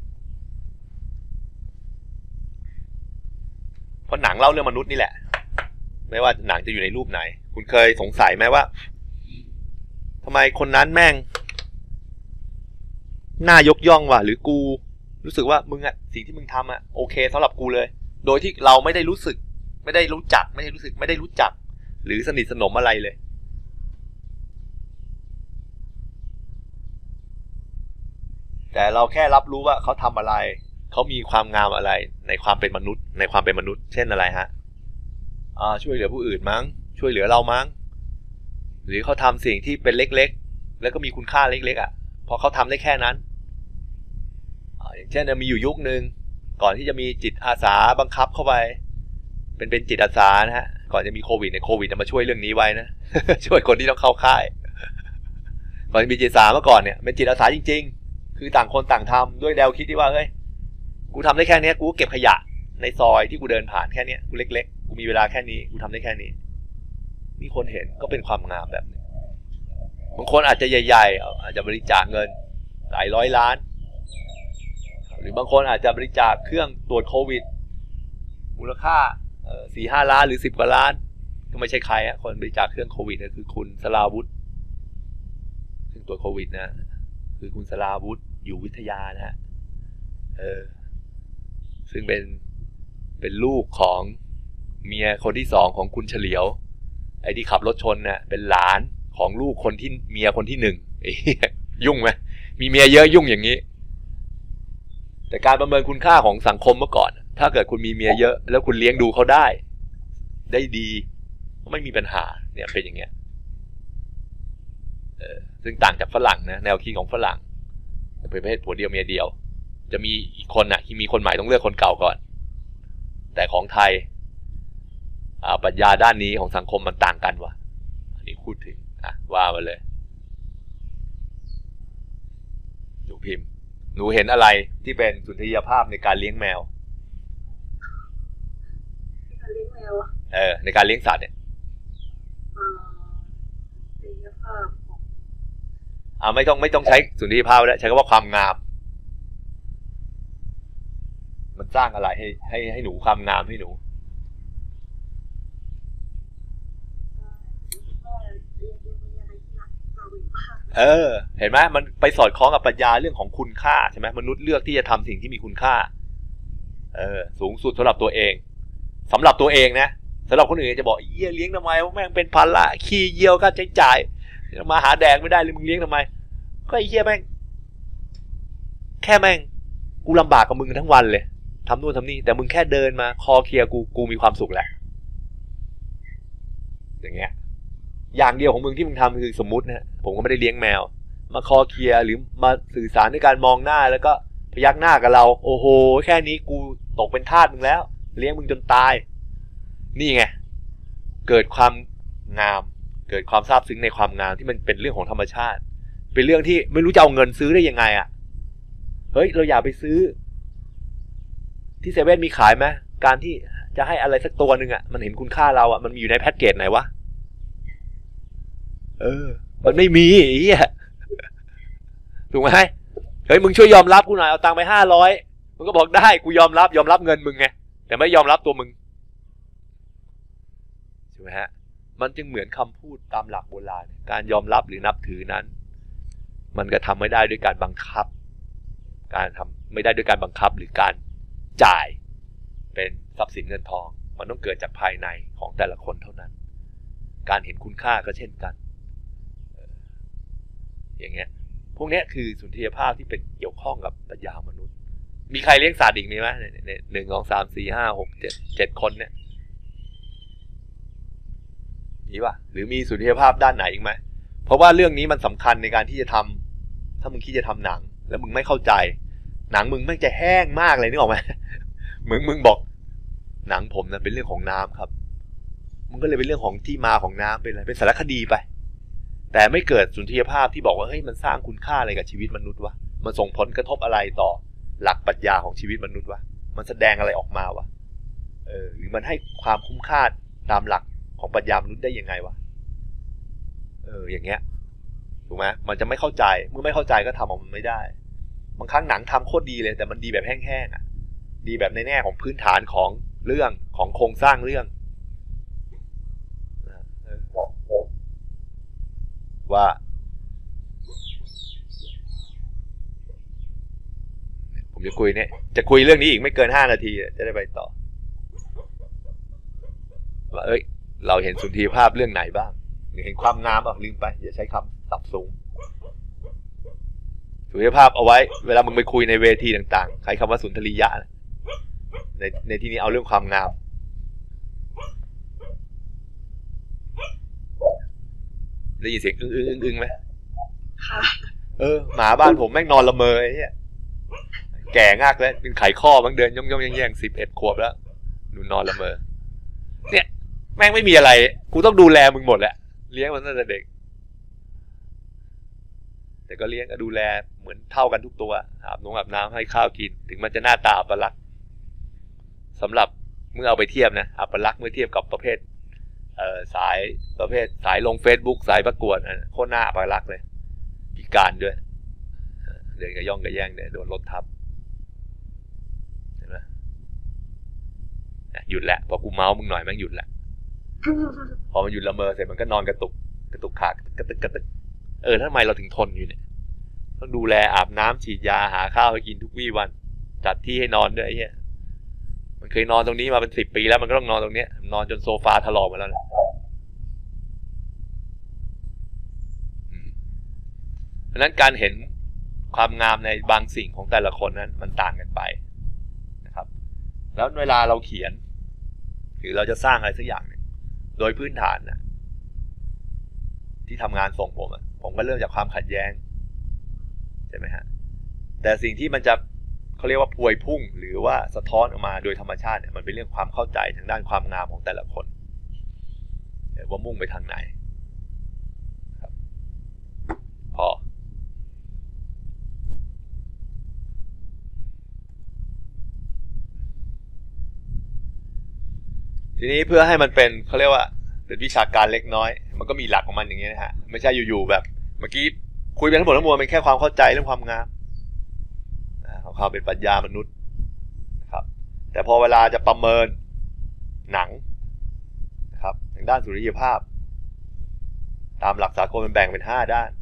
เพราะหนังเล่าเรื่องมนุษย์นี่แหละไม่ว่าหนังจะอยู่ในรูปไหนคุณเคยสงสัยไหมว่าทำไมคนนั้นแม่งน่ายกย่องว่ะหรือกูรู้สึกว่ามึงอะสิ่งที่มึงทำอะโอเคสำหรับกูเลยโดยที่เราไม่ได้รู้สึกไม่ได้รู้จักไม่ได้รู้สึกไม่ได้รู้จักหรือสนิทสนมอะไรเลยแต่เราแค่รับรู้ว่าเขาทำอะไรเขามีความงามอะไรในความเป็นมนุษย์ในความเป็นมนุษย์เช่นอะไรฮะอ่าช่วยเหลือผู้อื่นมั้งช่วยเหลือเรามั้งหรือเขาทำสิ่งที่เป็นเล็กๆแล้วก็มีคุณค่าเล็กๆอ่ะพอเขาทำได้แค่นั้นอย่างเช่นมีอยู่ยุคนึงก่อนที่จะมีจิตอาสาบังคับเข้าไปเป็นเป็นจิตอาสานะฮะก่อนจะมีโควิดเนี่ยโควิดมาช่วยเรื่องนี้ไว้นะ ช่วยคนที่ต้องเข้าค่ายก่อนจะมีจิตอาสาเมื่อก่อนเนี่ยเป็นจิตอาสาจริงๆคือต่างคนต่างทำด้วยแนวคิดที่ว่าเฮ้ยกูทำได้แค่นี้กูเก็บขยะในซอยที่กูเดินผ่านแค่นี้กูเล็กๆกูมีเวลาแค่นี้กูทำได้แค่นี้มีคนเห็นก็เป็นความงามแบบนึงบางคนอาจจะใหญ่ๆอาจจะบริจาคเงินหลายร้อยล้านหรือบางคนอาจจะบริจาคเครื่องตรวจโควิดมูลค่าสี่ห้าล้านหรือสิบกว่าล้านก็ไม่ใช่ใครฮะคนบริจาคเครื่องโควิดเนี่ยคือคุณสราวุธเครื่องตรวจโควิดนะคือคุณสราวุธอยู่วิทยานะฮะเออซึ่งเป็นเป็นลูกของเมียคนที่สองของคุณเฉลียวไอ้ที่ขับรถชนน่ะเป็นหลานของลูกคนที่เมียคนที่หนึ่งยุ่งไหมมีเมียเยอะยุ่งอย่างนี้แต่การประเมินคุณค่าของสังคมเมื่อก่อนถ้าเกิดคุณมีเมียเยอะแล้วคุณเลี้ยงดูเขาได้ได้ดีไม่มีปัญหาเนี่ยเป็นอย่างเงี้ยเออซึ่งต่างจากฝรั่งนะแนวคิดของฝรั่งเป็นประเภทผัวเดียวเมียเดียวจะมีอีกคนน่ะที่มีคนใหม่ต้องเลือกคนเก่าก่อนแต่ของไทยปรัชญาด้านนี้ของสังคมมันต่างกันว่ะอันนี้พูดถึงอ่ะว่ามาเลยหนูพิมพ์หนูเห็นอะไรที่เป็นสุนทรียภาพในการเลี้ยงแมวการเลี้ยงแมวเออในการเลี้ยงสัตว์เนี่ยสุนทรียภาพอ่าไม่ต้องไม่ต้องใช้สุนทรียภาพแล้วใช้คำว่าความงามมันสร้างอะไรให้ให้ให้หนูความงามให้หนูเออเห็นไหมมันไปสอดคล้องกับปรัชญาเรื่องของคุณค่าใช่ไหมมนุษย์เลือกที่จะทำสิ่งที่มีคุณค่าเออสูงสุดสำหรับตัวเองสำหรับตัวเองนะสำหรับคนอื่นจะบอกเยี่ยเลี้ยงทำไมว่าแม่งเป็นพันละขี้เยี่ยวค่าใช้จ่ายมาหาแดกไม่ได้เลยมึงเลี้ยงทำไมก็ไอ้เยี่ยแม่งแค่แม่งกูลำบากกับมึงทั้งวันเลยทำนู่นทำนี่แต่มึงแค่เดินมาคอเคลียร์กูกูมีความสุขแหละอย่างเงี้ยอย่างเดียวของมึงที่มึงทำคือสมมุตินะผมก็ไม่ได้เลี้ยงแมวมาคอเคลียร์หรือมาสื่อสารด้วยการมองหน้าแล้วก็พยักหน้ากับเราโอ้โหแค่นี้กูตกเป็นทาสมึงแล้วเลี้ยงมึงจนตายนี่ไงเกิดความงามเกิดความซาบซึ้งในความงามที่มันเป็นเรื่องของธรรมชาติเป็นเรื่องที่ไม่รู้จะเอาเงินซื้อได้ยังไงอ่ะเฮ้ยเราอย่าไปซื้อที่เซเว่นมีขายไหมการที่จะให้อะไรสักตัวหนึ่งอ่ะมันเห็นคุณค่าเราอ่ะมันมีอยู่ในแพ็กเกจไหนวะเออมันไม่มีอีอ่ะถูกไหมเฮ้ยมึงช่วยยอมรับกูหน่อยเอาตังค์ไปห้าร้อยมึงก็บอกได้กูยอมรับยอมรับเงินมึงไงแต่ไม่ยอมรับตัวมึงใช่ไหมฮะมันจึงเหมือนคำพูดตามหลักโบราณการยอมรับหรือนับถือนั้นมันก็ทำไม่ได้ด้วยการบังคับการทำไม่ได้ด้วยการบังคับหรือการจ่ายเป็นทรัพย์สินเงินทองมันต้องเกิดจากภายในของแต่ละคนเท่านั้นการเห็นคุณค่าก็เช่นกันอย่างเงี้ยพวกนี้คือสุนทรียภาพที่เป็นเกี่ยวข้องกับปรัชญามนุษย์มีใครเลี้ยงสัตว์อีกมีไหมหนึ่งสองสามสี่ห้าหกเจ็ดเจ็ดคนเนี่ยมีป่ะหรือมีสุนทรียภาพด้านไหนอีกไหมเพราะว่าเรื่องนี้มันสำคัญในการที่จะทำถ้ามึงคิดจะทำหนังแล้วมึงไม่เข้าใจหนังมึงแม่งจะแห้งมากเลยนึกออกไหมมึงมึงบอกหนังผมนะเป็นเรื่องของน้ำครับมึงก็เลยเป็นเรื่องของที่มาของน้ำเป็นอะไรเป็นสารคดีไปแต่ไม่เกิดสุนทรียภาพที่บอกว่าเฮ้ยมันสร้างคุณค่าอะไรกับชีวิตมนุษย์วะมันส่งผลกระทบอะไรต่อหลักปรัชญาของชีวิตมนุษย์วะมันแสดงอะไรออกมาวะเออหรือมันให้ความคุ้มค่าตามหลักของปรัชญามนุษย์ได้ยังไงวะเอออย่างเงี้ยถูกไหมมันจะไม่เข้าใจเมื่อไม่เข้าใจก็ทำออกมันไม่ได้บางครั้งหนังทำโคตรดีเลยแต่มันดีแบบแห้งๆอ่ะดีแบบในแง่ของพื้นฐานของเรื่องของโครงสร้างเรื่องว่าผมจะคุยเนี่ยจะคุยเรื่องนี้อีกไม่เกินห้านาทีจะได้ไปต่อว่าเอ้ยเราเห็นสุนทรียภาพเรื่องไหนบ้างเห็นความงามอ่ะลืมไปอย่าใช้คำสับสูงสุนทรียภาพเอาไว้เวลามึงไปคุยในเวทีต่างๆใช้คำว่าสุนทรียะในในที่นี้เอาเรื่องความงามได้ยินเสียงอึ้งอึ้งอึ้งอึ้งไหมค่ะเออหมาบ้านผมแม่งนอนละเมอไอ้เนี่ยแก่งากแล้วเป็นไขข้อบางเดินย่องย่องแย่งแย่งสิบเอ็ดขวบแล้วหนูนอนละเมอเนี่ยแม่งไม่มีอะไรกูต้องดูแลมึงหมดแหละเลี้ยงมันตั้งแต่เด็กแต่ก็เลี้ยงก็ดูแลเหมือนเท่ากันทุกตัวอาบน้ำอาบน้ำให้ข้าวกินถึงมันจะหน้าตาอัปลักษณ์สำหรับเมื่อเอาไปเทียบนะอัปลักษณ์เมื่อเทียบกับประเภทเอ่อสายประเภทสายลง Facebook สายประกวดโคตรหน้าอัปลักษณ์เลยพิการด้วยเดินกระย่องกระแย่งเนี่ยโดนรถทับเห็นไหมหยุดแล้วพอกูเมาส์มึงหน่อยแม่งหยุดแล้วพอมันหยุดละเมอเสร็จมันก็นอนกระตุกกระตุกขากระตึกกระตึกเออทำไมเราถึงทนอยู่เนี่ยต้องดูแลอาบน้ำฉีดยาหาข้าวให้กินทุกวี่วันจัดที่ให้นอนด้วยไอ้เหี้ยมันเคยนอนตรงนี้มาเป็นสิบปีแล้วมันก็ต้องนอนตรงเนี้ยนอนจนโซฟาถลอกมาแล้วนะเพราะนั้นการเห็นความงามในบางสิ่งของแต่ละคนนั้นมันต่างกันไปนะครับแล้วเวลาเราเขียนหรือเราจะสร้างอะไรสักอย่างเนี่ยโดยพื้นฐานนะที่ทำงานส่งผมอะผมก็เริ่มจากความขัดแย้งใช่ไหมฮะแต่สิ่งที่มันจะเขาเรียกว่าพวยพุ่งหรือว่าสะท้อนออกมาโดยธรรมชาติเนี่ยมันเป็นเรื่องความเข้าใจทางด้านความงามของแต่ละคนว่ามุ่งไปทางไหนครับพอทีนี้เพื่อให้มันเป็นเขาเรียกว่าเป็นวิชาการเล็กน้อยมันก็มีหลักของมันอย่างนี้นะฮะไม่ใช่อยู่ๆแบบเมื่อกี้คุยไปทั้งหมดทั้งมวลเป็นแค่ความเข้าใจเรื่องความงามของความเป็นปรัชญามนุษย์นะครับแต่พอเวลาจะประเมินหนังนะครับทางด้านสุริยภาพตามหลักสากลมันแบ่งเป็นห้าด้าน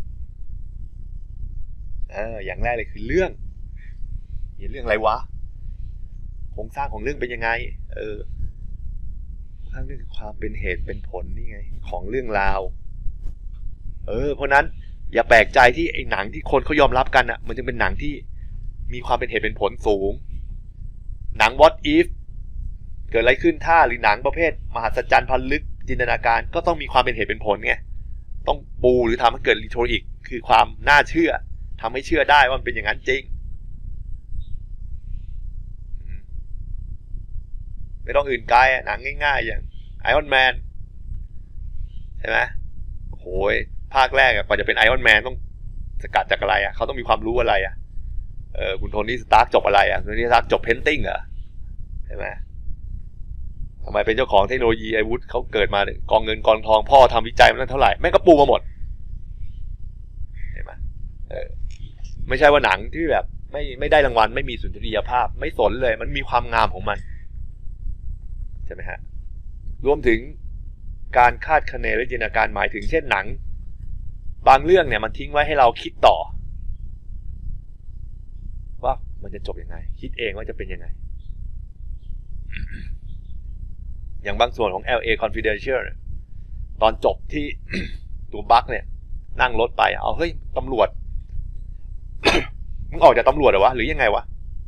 เอออย่างแรกเลยคือเรื่องเรื่องอะไรวะโครงสร้างของเรื่องเป็นยังไงเออเรื่องความเป็นเหตุเป็นผลนี่ไงของเรื่องราวเออเพราะนั้นอย่าแปลกใจที่ไอ้หนังที่คนเขายอมรับกันอ่ะมันจึงเป็นหนังที่มีความเป็นเหตุเป็นผลสูงหนัง What If เกิดอะไรขึ้นถ้าหรือหนังประเภทมหัศจรรย์พันลึกจินตนาการก็ต้องมีความเป็นเหตุเป็นผลไงต้องปูหรือทำให้เกิดรีโทริกคือความน่าเชื่อทำให้เชื่อได้ว่ามันเป็นอย่างนั้นจริงไม่ต้องอื่นไกลหนังง่ายๆอย่าง Iron Man ใช่ไหมโอ้ยภาคแรกกว่าจะเป็น Iron Man ต้องสกัดจากอะไรอ่ะเขาต้องมีความรู้อะไรอ่ะเออคุณโทนี่สตาร์กจบอะไรอ่ะโทนี่สตาร์กจบเพนติ้งเหรอใช่ไหมทำไมเป็นเจ้าของเทคโนโลยีอาวุธเขาเกิดมากองเงินกองทองพ่อทำวิจัยมันเท่าไหร่แม่งก็ปูมาหมดเห็นไหมเออไม่ใช่ว่าหนังที่แบบไม่ไม่ได้รางวัลไม่มีสุนทรียภาพไม่สนเลยมันมีความงามของมันใช่ไหมฮะรวมถึงการคาดคะเนและจินตนาการหมายถึงเช่นหนังบางเรื่องเนี่ยมันทิ้งไว้ให้เราคิดต่อว่ามันจะจบยังไงคิดเองว่าจะเป็นยังไง อย่างบางส่วนของ แอล เอ Confidential เนี่ยตอนจบที่ ตัวบัคเนี่ยนั่งรถไปเอาเฮ้ยตำรวจ มึงออกจากตำรวจเหรอวะหรือยังไงวะ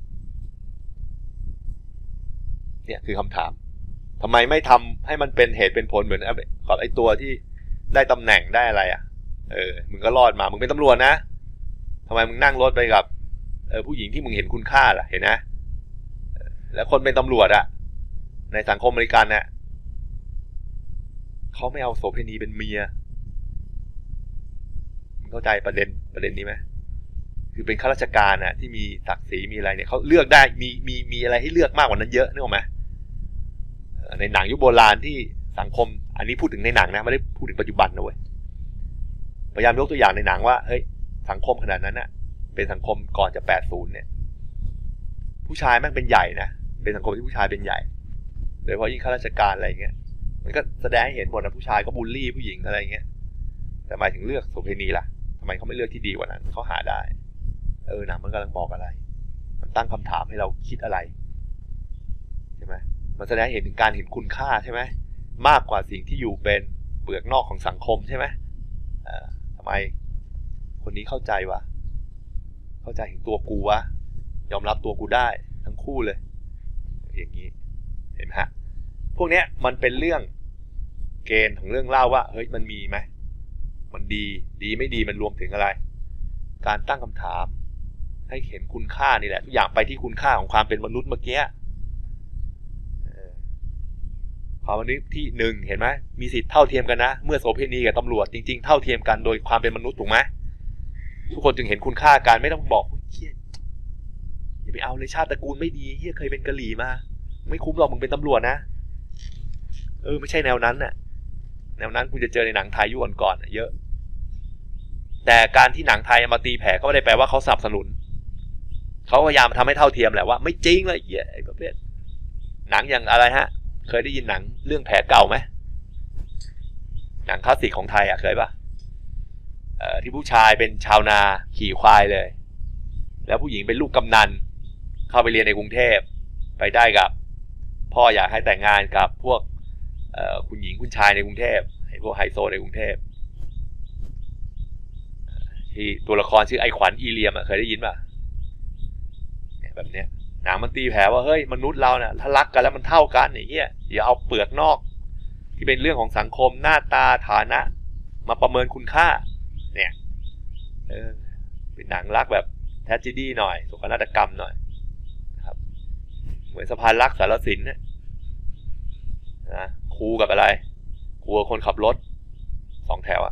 เนี่ยคือคำถามทำไมไม่ทำให้มันเป็นเหตุเป็นผลเหมือนกับไอ้ตัวที่ได้ตำแหน่งได้อะไรอ่ะเออมึงก็รอดมามึงเป็นตำรวจนะทำไมมึงนั่งรถไปกับเออผู้หญิงที่มึงเห็นคุณค่าล่ะเห็นนะแล้วคนเป็นตำรวจอ่ะในสังคมอเมริกันเนี่ยเขาไม่เอาโสเภณีเป็นเมียมึงเข้าใจประเด็นประเด็นนี้ไหมคือเป็นข้าราชการน่ะที่มีศักดิ์ศรีมีอะไรเนี่ยเขาเลือกได้มีมีมีอะไรให้เลือกมากกว่านั้นเยอะนึกออกไหมในหนังยุคโบราณที่สังคมอันนี้พูดถึงในหนังนะไม่ได้พูดถึงปัจจุบันนะเว้ยพยายามยกตัวอย่างในหนังว่าเฮ้ยสังคมขนาดนั้นน่ะเป็นสังคมก่อนจะแปดสิบเนี่ยผู้ชายแม่งเป็นใหญ่นะเป็นสังคมที่ผู้ชายเป็นใหญ่โดยเฉพาะยิ่งข้าราชการอะไรเงี้ยมันก็แสดงให้เห็นหมดนะผู้ชายก็บูลลี่ผู้หญิงอะไรเงี้ยแต่หมายถึงเลือกโสเภณีล่ะทำไมเขาไม่เลือกที่ดีกว่านั้นเขาหาได้เออหนังมันกำลังบอกอะไรมันตั้งคำถามให้เราคิดอะไรใช่ไหมมันแสดงให้เห็นถึงการเห็นคุณค่าใช่ไหมมากกว่าสิ่งที่อยู่เป็นเปลือกนอกของสังคมใช่ไหมอ่าทำไมคนนี้เข้าใจวะเข้าใจถึงตัวกูวะยอมรับตัวกูได้ทั้งคู่เลยอย่างนี้เห็นไหมฮะพวกเนี้ยมันเป็นเรื่องเกณฑ์ของเรื่องเล่าว่าเฮ้ยมันมีไหมมันดีดีไม่ดีมันรวมถึงอะไรการตั้งคำถามให้เห็นคุณค่านี่แหละทุกอย่างไปที่คุณค่าของความเป็นมนุษย์เมื่อกี้ความมนุษย์ที่หนึ่งเห็นไหมมีสิทธิ์เท่าเทียมกันนะเมื่อโสเภณีกับตำรวจจริงๆเท่าเทียมกันโดยความเป็นมนุษย์ถูกไหมทุกคนจึงเห็นคุณค่ากันไม่ต้องบอกเฮียอย่าไปเอาเลยชาติตระกูลไม่ดีเฮียเคยเป็นกะหรี่มาไม่คุ้มหรอกมึงเป็นตำรวจนะเออไม่ใช่แนวนั้นน่ะแนวนั้นคุณจะเจอในหนังไทยยุคก่อนๆเยอะแต่การที่หนังไทยมาตีแผ่ก็ไม่ได้แปลว่าเขาสนับสนุนเขาพยายามทำให้เท่าเทียมแหละว่าไม่จริงเลยเหี้ยไอ้ประเภทหนังอย่างอะไรฮะเคยได้ยินหนังเรื่องแผลเก่าไหมหนังคลาสสิกของไทยอ่ะเคยป่ะเอ่อที่ผู้ชายเป็นชาวนาขี่ควายเลยแล้วผู้หญิงเป็นลูกกำนันเข้าไปเรียนในกรุงเทพไปได้กับพ่ออยากให้แต่งงานกับพวกเอ่อคุณหญิงคุณชายในกรุงเทพไอ้พวกไฮโซในกรุงเทพที่ตัวละครชื่อไอ้ขวัญอีเลียมอ่ะเคยได้ยินป่ะแบบเนี้ยหนังมันตีแผ่ว่าเฮ้ยมนุษย์เราเนี่ยถ้ารักกันแล้วมันเท่ากันอย่างเงี้ยอย่าเอาเปลือกนอกที่เป็นเรื่องของสังคมหน้าตาฐานะมาประเมินคุณค่าเนี่ยเออเป็นหนังรักแบบแทรจิดี้หน่อยโศกนาฏกรรมหน่อยนะครับเหมือนสะพานรักสารสินเนี่ยนะครูกับอะไรครูกับคนขับรถสองแถวอะ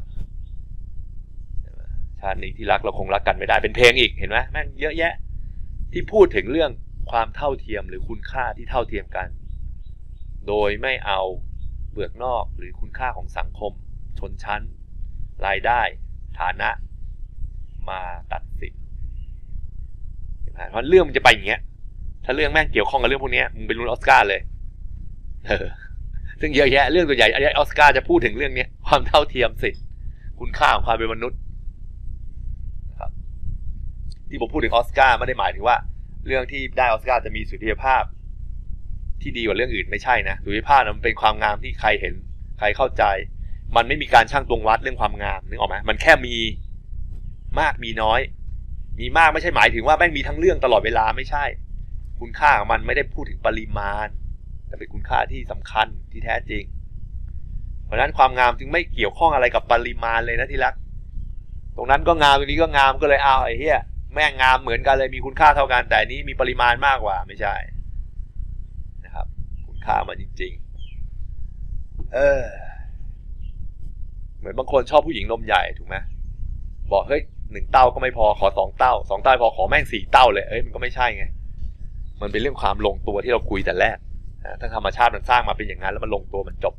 ชาตินี้ที่รักเราคงรักกันไม่ได้เป็นเพลงอีกเห็นไหมแม่งเยอะแยะที่พูดถึงเรื่องความเท่าเทียมหรือคุณค่าที่เท่าเทียมกันโดยไม่เอาเปลือกนอกหรือคุณค่าของสังคมชนชั้นรายได้ฐานะมาตัดสินเพราะเรื่องมันจะไปอย่างเงี้ยถ้าเรื่องแม่งเกี่ยวข้องกับเรื่องพวกนี้มึงเป็นรุ่นออสการ์เลยเออซึ่งเยอะแยะเรื่องตัวใหญ่ออสการ์จะพูดถึงเรื่องนี้ความเท่าเทียมสิทธิคุณค่าของความเป็นมนุษย์ครับที่ผมพูดถึงออสการ์ไม่ได้หมายถึงว่าเรื่องที่ได้ออสการ์จะมีสุริยภาพที่ดีกว่าเรื่องอื่นไม่ใช่นะสุริยภาพมันเป็นความงามที่ใครเห็นใครเข้าใจมันไม่มีการชั่งตวงวัดเรื่องความงามนึกออกไหมมันแค่มีมากมีน้อยมีมากไม่ใช่หมายถึงว่าแม่งมีทั้งเรื่องตลอดเวลาไม่ใช่คุณค่าของมันไม่ได้พูดถึงปริมาณแต่เป็นคุณค่าที่สำคัญที่แท้จริงเพราะฉะนั้นความงามจึงไม่เกี่ยวข้องอะไรกับปริมาณเลยนะที่รักตรงนั้นก็งามตรงนี้ก็งามก็เลยเอาไอ้เหี้ยแม่งงามเหมือนกันเลยมีคุณค่าเท่ากันแต่นี้มีปริมาณมากกว่าไม่ใช่นะครับคุณค่ามันจริงๆเออเหมือนบางคนชอบผู้หญิงนมใหญ่ถูกไหมบอกเฮ้ยหนึ่งเต้าก็ไม่พอขอสองเต้าสองเต้าพอขอแม่งสี่เต้าเลยเอ้ยมันก็ไม่ใช่ไงมันเป็นเรื่องความลงตัวที่เราคุยแต่แรกถ้าธรรมชาติมันสร้างมาเป็นอย่างนั้นแล้วมันลงตัวมันจบ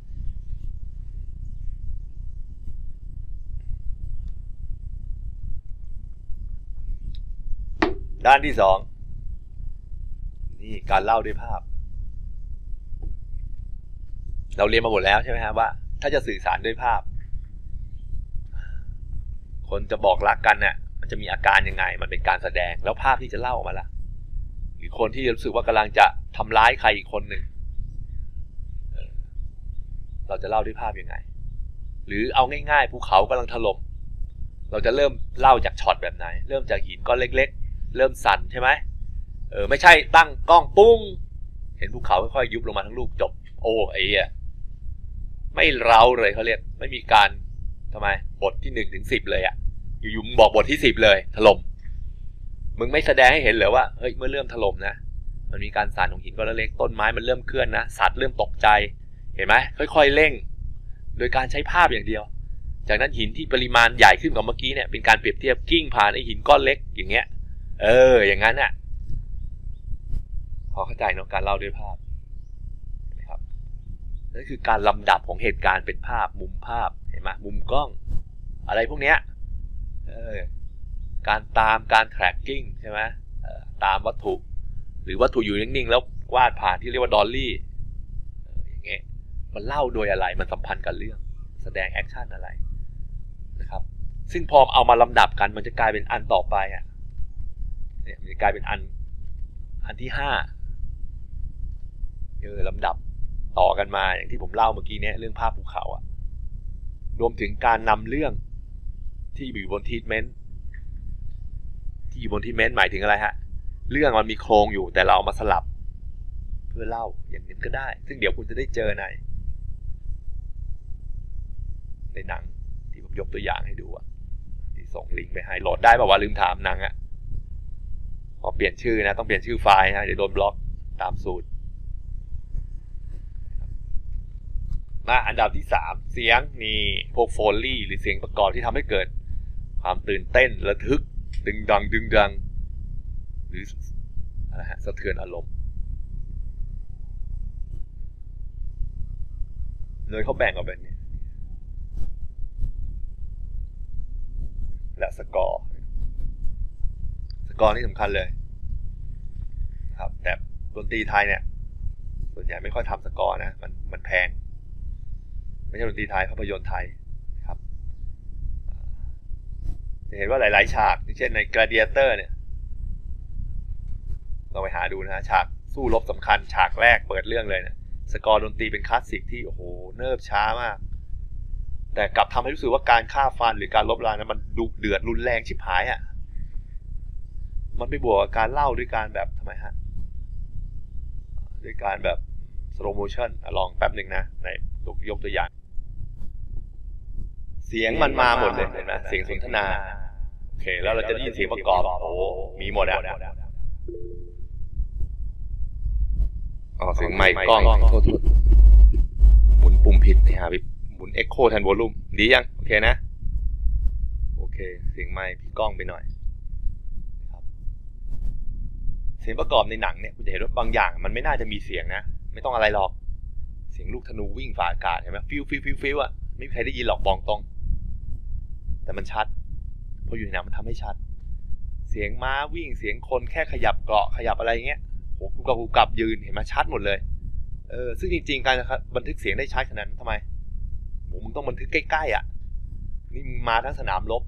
ด้านที่สองนี่การเล่าด้วยภาพเราเรียนมาหมดแล้วใช่ไหมครับว่าถ้าจะสื่อสารด้วยภาพคนจะบอกรักกันเนี่ยมันจะมีอาการยังไงมันเป็นการแสดงแล้วภาพที่จะเล่าออกมาล่ะหรือคนที่รู้สึกว่ากำลังจะทำร้ายใครอีกคนหนึ่งเราจะเล่าด้วยภาพยังไงหรือเอาง่ายๆภูเขากำลังถล่มเราจะเริ่มเล่าจากช็อตแบบไหนเริ่มจากหินก้อนเล็กๆเริ่มสั่นใช่ไหมเออไม่ใช่ตั้งกล้องปุ้งเห็นภูเขาค่อยๆยุบลงมาทั้งลูกจบโอ้ไอ้เหี้ยไม่เร้าเลยเขาเรียกไม่มีการทำไมบทที่หนึ่งถึงสิบเลยอ่ะอยู่ๆมึงบอกบทที่สิบเลยถล่มมึงไม่แสดงให้เห็นเลยว่าเฮ้ยเมื่อเริ่มถล่มนะมันมีการสั่นของหินก้อนเล็กๆต้นไม้มันเริ่มเคลื่อนนะสัตว์เริ่มตกใจเห็นไหมค่อยๆเร่งโดยการใช้ภาพอย่างเดียวจากนั้นหินที่ปริมาณใหญ่ขึ้นกว่าเมื่อกี้เนี่ยเป็นการเปรียบเทียบกิ้งผ่านไอ้หินก้อนเล็กอย่างเงี้ยเอออย่างนั้นน่ะพอเข้าใจเนาะการเล่าด้วยภาพนะครับนั่นคือการลำดับของเหตุการณ์เป็นภาพมุมภาพเห็นไหมมุมกล้องอะไรพวกเนี้ยเออการตามการ tracking ใช่ไหมเออตามวัตถุหรือวัตถุอยู่นิ่งๆแล้ววาดผ่านที่เรียกว่าดอลลี่อย่างเงี้ยมันเล่าโดยอะไรมันสัมพันธ์กับเรื่องแสดงแอคชั่นอะไรนะครับซึ่งพอเอามาลำดับกันมันจะกลายเป็นอันต่อไปอ่ะเนี่ยมันจะกลายเป็นอันอันที่ห้าเออลำดับต่อกันมาอย่างที่ผมเล่าเมื่อกี้เนี่ยเรื่องภาพภูเขาอ่ะรวมถึงการนำเรื่องที่อยู่บนทรีทเมนต์ที่อยู่บนทรีทเมนต์หมายถึงอะไรฮะเรื่องมันมีโครงอยู่แต่เราเอามาสลับเพื่อเล่าอย่างนี้ก็ได้ซึ่งเดี๋ยวคุณจะได้เจอในในหนังที่ที่ผมยกตัวอย่างให้ดูอะที่ส่งลิงก์ไปให้โหลดได้ป่าวว่าลืมถามหนังอะพอเปลี่ยนชื่อนะต้องเปลี่ยนชื่อไฟล์นะเดี๋ยวโดนบล็อกตามสูตรมาอันดับที่สามเสียงนี่พวกโฟลลี่หรือเสียงประกอบที่ทำให้เกิดความตื่นเต้นระทึกดึงดังดึงดังหรืออะไรฮะสะเทือนอารมณ์โดยเขาแบ่งออกเป็นเนี่ยและสกอร์สกอร์นี่สำคัญเลยครับแต่ดนตรีไทยเนี่ยส่วนใหญ่ไม่ค่อยทำสกอร์นะมันมันแพงไม่ใช่ดนตรีไทยภาพยนตร์ไทยครับจะเห็นว่าหลายๆฉากเช่นใน Gladiator เนี่ยเราไปหาดูนะฉากสู้รบสำคัญฉากแรกเปิดเรื่องเลยนะสกอร์ดนตรีเป็นคลาสสิกที่โอ้โหเนิบช้ามากแต่กลับทำให้รู้สึกว่าการฆ่าฟันหรือการลบรานั้นมันดุเดือดรุนแรงชิบหายอ่ะมันไปบวกกับการเล่าด้วยการแบบทำไมฮะด้วยการแบบ slow motion ลองแป๊บหนึ่งนะในยกตัวอย่างเสียงมันมาหมดเลยเห็นไหมเสียงสนทนาโอเคแล้วเราจะได้ยินเสียงประกอบโอ้มีหมดอ่ะอ๋อเสียงไมค์กล้องโทษหมุนปุ่มผิดนี่ฮะพี่หมุน Echo แทน Volume ดียังโอเคนะโอเคเสียงไมค์พี่กล้องไปหน่อยครับเสียงประกอบในหนังเนี่ยคุณจะเห็นว่าบางอย่างมันไม่น่าจะมีเสียงนะไม่ต้องอะไรหรอกเสียงลูกธนูวิ่งฝ่าอากาศเห็นไหมฟิวฟิวฟิวฟิวอ่ะไม่มีใครได้ยินหรอกบอกตรงแต่มันชัดเพราะอยู่ในหนังมันทำให้ชัดเสียงม้าวิ่งเสียงคนแค่ขยับเกาะขยับอะไรเงี้ยโหกูกับกูกลับยืนเห็นไหมชัดหมดเลยเออซึ่งจริงๆการบันทึกเสียงได้ชัดขนาดนั้นทำไมโหมึงต้องบันทึกใกล้ๆอ่ะนี่มึงมาทั้งสนามรบ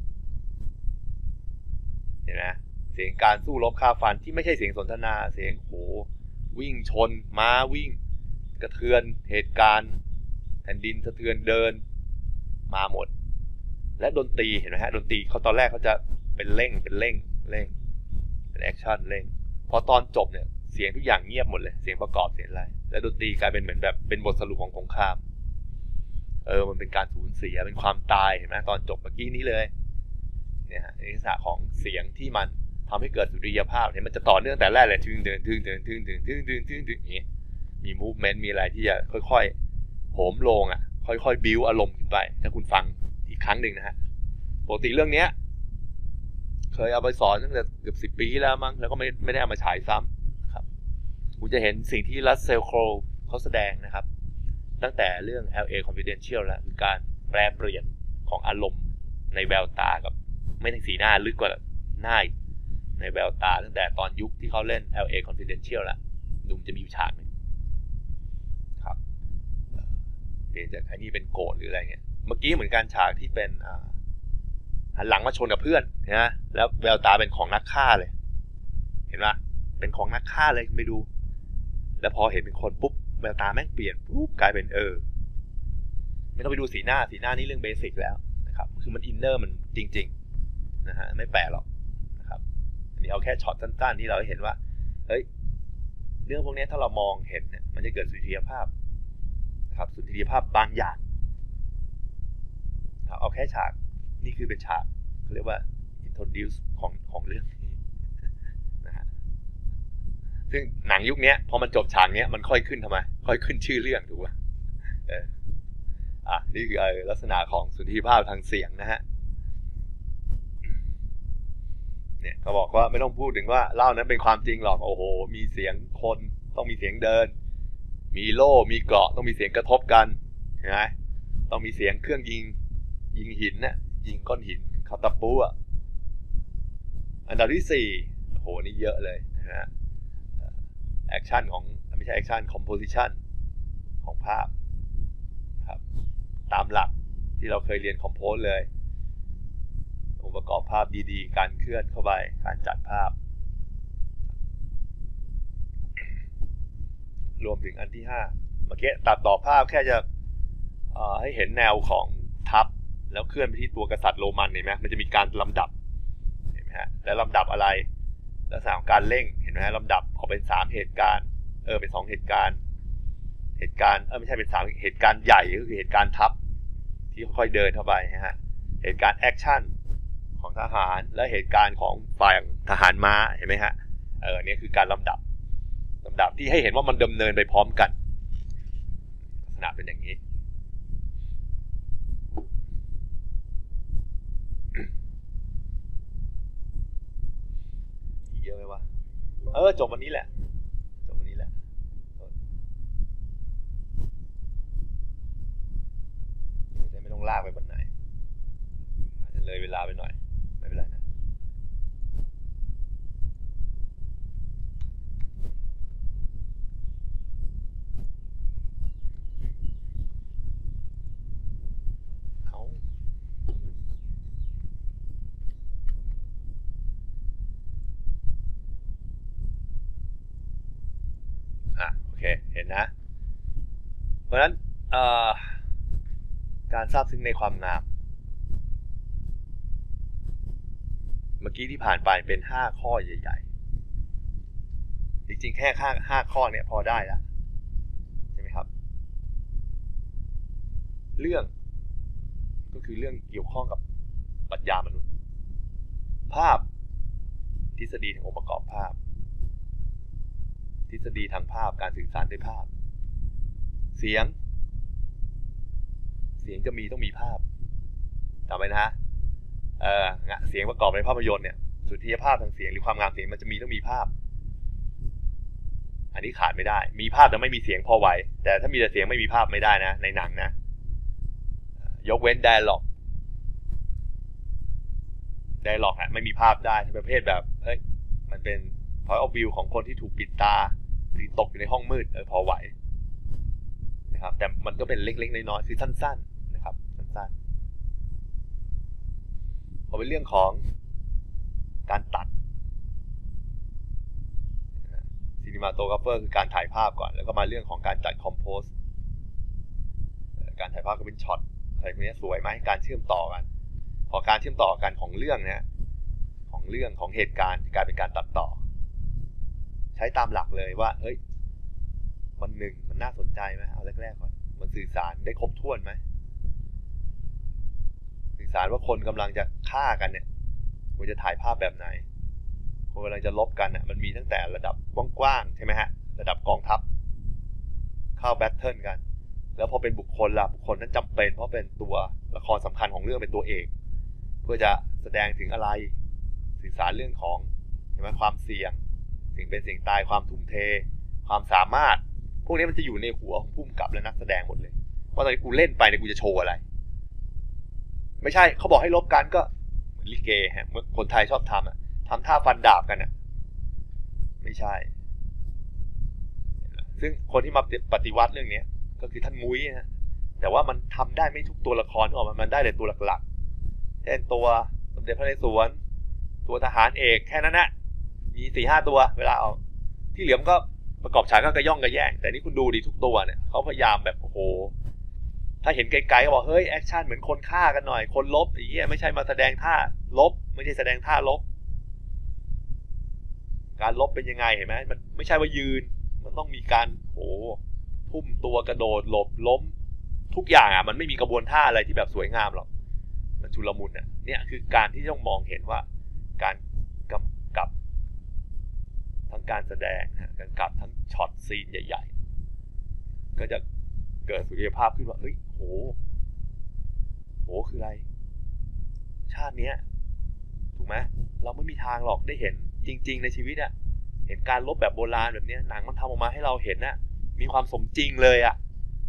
เห็นไหมเสียงการสู้รบฆ่าฟันที่ไม่ใช่เสียงสนทนาเสียงโหวิ่งชนม้าวิ่งกระเทือนเหตุการณ์แผ่นดินสะเทือนเดินมาหมดและดนตรีเห็นไหมฮะดนตรีเขาตอนแรกเขาจะเป็นเร่งเป็นเร่งเร่งเป็นแอคชั่นเร่งพอตอนจบเนี่ยเสียงทุกอย่างเงียบหมดเลยเสียงประกอบเสียงอะไรและดนตรีกลายเป็นเหมือนแบบเป็นบทสรุปของสงครามเออมันเป็นการสูญเสียเป็นความตายเห็นไหมตอนจบเมื่อกี้นี้เลยเนี่ยฮะในลักษณะของเสียงที่มันทำให้เกิดสุริยภาพเนี่ยมันจะต่อเนื่องแต่แรกเลยทึ่งเดินทึ่งเดินทึ่งเดินทึ่งเดินทึ่งเดินอย่างนี้มีมูฟเมนต์มีอะไรที่จะค่อยๆโหมลงอ่ะค่อยๆบิ้วอารมณ์ขึ้นไปถ้าคุณฟังอีกครั้งหนึ่งนะฮะปกติเรื่องนี้เคยเอาไปสอนตั้งแต่เกือบสิบปีแล้วมั้งแล้วก็ไม่ไม่ได้เอามาฉายซ้ำนะครับคุณจะเห็นสิ่งที่รัสเซลโครเขาแสดงนะครับตั้งแต่เรื่อง แอล เอ Confidential แล้วคือการแปรเปลี่ยนของอารมณ์ในแววตากับไม่ใช่สีหน้าลึกกว่าหน้าในแววตาตั้งแต่ตอนยุคที่เขาเล่น แอล เอ Confidential แล้วดูจะมีฉากนึงครับเปลี่ยนจากอันนี้เป็นโกรธหรืออะไรเงี้ยเมื่อกี้เหมือนกันฉากที่เป็นหันหลังมาชนกับเพื่อนนะแล้วแววตาเป็นของนักฆ่าเลยเห็นปะเป็นของนักฆ่าเลยไปดูแล้วพอเห็นเป็นคนปุ๊บแววตาแม่งเปลี่ยนปุ๊บกลายเป็นเออไม่ต้องไปดูสีหน้าสีหน้านี่เรื่องเบสิกแล้วนะครับคือมันอินเนอร์มันจริงๆนะฮะไม่แปลกหรอกนะครับอันนี้เอาแค่ช็อตสั้นๆที่เราเห็นว่าเฮ้ยเรื่องพวกนี้ถ้าเรามองเห็นเนี่ยมันจะเกิดสุนทรียภาพนะครับสุนทรียภาพบางอย่างเอาแค่ฉากนี่คือเป็นฉากเขาเรียกว่า introduce ของของเรื่องนี้นะฮะซึ่งหนังยุคนี้พอมันจบฉากนี้มันค่อยขึ้นทำไมค่อยขึ้นชื่อเรื่องถูกป่ะเอออ่ะนี่คือลักษณะของสุนทรียภาพทางเสียงนะฮะเนี่ยเขาบอกว่าไม่ต้องพูดถึงว่าเล่านั้นเป็นความจริงหรอกโอ้โหมีเสียงคนต้องมีเสียงเดินมีโล่มีเกราะต้องมีเสียงกระทบกันเห็นไหมต้องมีเสียงเครื่องยิงยิงหินน่ะยิงก้อนหินคาตาปูอ่ะอันดับที่สี่โหนี่เยอะเลยนะฮะแอคชั่นของไม่ใช่แอคชั่นคอมโพสิชันของภาพครับตามหลักที่เราเคยเรียนคอมโพสเลยองค์ประกอบภาพดีๆการเคลื่อนเข้าไปการจัดภาพรวมถึงอันที่ห้าเมื่อกี้ตัดต่อภาพแค่จะให้เห็นแนวของทัพแล้วเคลื่อนไปที่ตัวกษัตริย์โรมันเห็นไหมมันจะมีการลำดับเห็นไหมฮะแล้วลำดับอะไรแล้วสามการเร่งเห็นไหมฮะลำดับออกเป็นสามเหตุการณ์เออเป็นสองเหตุการณ์เหตุการณ์เออไม่ใช่เป็นสามเหตุการณ์ใหญ่ก็คือเหตุการณ์ทัพที่ค่อยๆเดินเข้าไปนะฮะเหตุการณ์แอคชั่นของทหารและเหตุการณ์ของฝ่ายทหารม้าเห็นไหมฮะเออเนี่ยคือการลำดับลำดับที่ให้เห็นว่ามันดำเนินไปพร้อมกันลักษณะเป็นอย่างนี้เยอะไหมวะเออจบวันนี้แหละจบวันนี้แหละจะไม่ต้องลากไปวันไหนอาจจะเลยเวลาไปหน่อยไม่เป็นไรนะเอาอ่ะโอเคเห็นนะเพราะฉะนั้นการทราบซึ้งในความงามเมื่อกี้ที่ผ่านไปเป็นห้าข้อใหญ่ๆจริงๆแค่ห้าห้าข้อเนี่ยพอได้แล้วใช่ไหมครับเรื่องก็คือเรื่องเกี่ยวข้องกับปรัชญามนุษย์ภาพทฤษฎีทางองค์ประกอบภาพทฤษฎีทางภาพการสื่อสารด้วยภาพเสียงเสียงจะมีต้องมีภาพจำไว้นะฮะเออเสียงประกอบในภาพยนตร์เนี่ยสุทธิภาพทางเสียงหรือความงามเสียงมันจะมีต้องมีภาพอันนี้ขาดไม่ได้มีภาพแต่ไม่มีเสียงพอไหวแต่ถ้ามีแต่เสียงไม่มีภาพไม่ได้นะในหนังนะยกเว้น dialogue dialogue ฮะไม่มีภาพได้ที่ประเภทแบบเฮ้ยมันเป็น point of view ของคนที่ถูกปิดตาหรือตกอยู่ในห้องมืดเออพอไหวนะครับแต่มันก็เป็นเล็กๆน้อยๆคือสั้นๆนะครับสั้นๆพอเป็นเรื่องของการตัดซีนิมาโตกราฟเฟอร์คือการถ่ายภาพก่อนแล้วก็มาเรื่องของการจัดคอมโพสการถ่ายภาพก็เป็นช็อตอะไรพวกนี้สวยไหมการเชื่อมต่อกันพอการเชื่อมต่อกันของเรื่องนะของเรื่องของเหตุการณ์กลายเป็นการตัดต่อใช้ตามหลักเลยว่าเฮ้ยมันหนึ่งมันน่าสนใจไหมเอาแรกๆก่อนมันสื่อสารได้ครบถ้วนไหมสื่อสารว่าคนกำลังจะฆ่ากันเนี่ยควรจะถ่ายภาพแบบไหนคนกำลังจะลบกันอ่ะมันมีตั้งแต่ระดับกว้างๆใช่ไหมฮะระดับกองทัพเข้าแบทเทิลกันแล้วพอเป็นบุคคลล่ะบุคคลนั้นจำเป็นเพราะเป็นตัวละครสำคัญของเรื่องเป็นตัวเอกเพื่อจะแสดงถึงอะไรสื่อสารเรื่องของใช่ไหมความเสี่ยงสิ่งเป็นสิ่งตายความทุ่มเทความสามารถพวกนี้มันจะอยู่ในหัวของผู้กำกับและนักแสดงหมดเลยว่าตอนนี้กูเล่นไปเนี่ยกูจะโชว์อะไรไม่ใช่เขาบอกให้ลบกันก็เหมือนลิเกฮะคนไทยชอบทำอ่ะทำท่าฟันดาบกันอ่ะไม่ใช่ซึ่งคนที่มาปฏิวัติเรื่องนี้ก็คือท่านมุ้ยนะแต่ว่ามันทำได้ไม่ทุกตัวละครออกมามันได้แต่ตัวหลักๆเช่นตัวสมเด็จพระนเรศวรตัวทหารเอกแค่นั้นนะมีสี่ห้าตัวเวลาเอาที่เหลือมันก็ประกอบฉากก็กระย่องกระแย่งแต่นี่คุณดูดิทุกตัวเนี่ยเขาพยายามแบบโอ้โหถ้าเห็นไกลๆก็บอกเฮ้ยแอคชั่นเหมือนคนฆ่ากันหน่อยคนลบไอ้เหี้ยไม่ใช่มาแสดงท่าลบไม่ใช่แสดงท่าลบการลบเป็นยังไงเห็นไหมมันไม่ใช่ว่ายืนมันต้องมีการโอ้ทุ่มตัวกระโดดหลบล้มทุกอย่างอ่ะมันไม่มีกระบวนท่าอะไรที่แบบสวยงามหรอกมันชุลมุนอ่ะเนี่ยคือการที่ต้องมองเห็นว่าการกำกับทั้งการแสดงกำกับทั้งช็อตซีนใหญ่ๆก็จะเกิดสุริยภาพขึ้นว่าเฮ้ยโหโหคืออะไรชาติเนี้ยถูกไหมเราไม่มีทางหรอกได้เห็นจริงๆในชีวิตอ่ะเห็นการลบแบบโบราณแบบนี้หนังมันทำออกมาให้เราเห็นน่ะมีความสมจริงเลยอ่ะ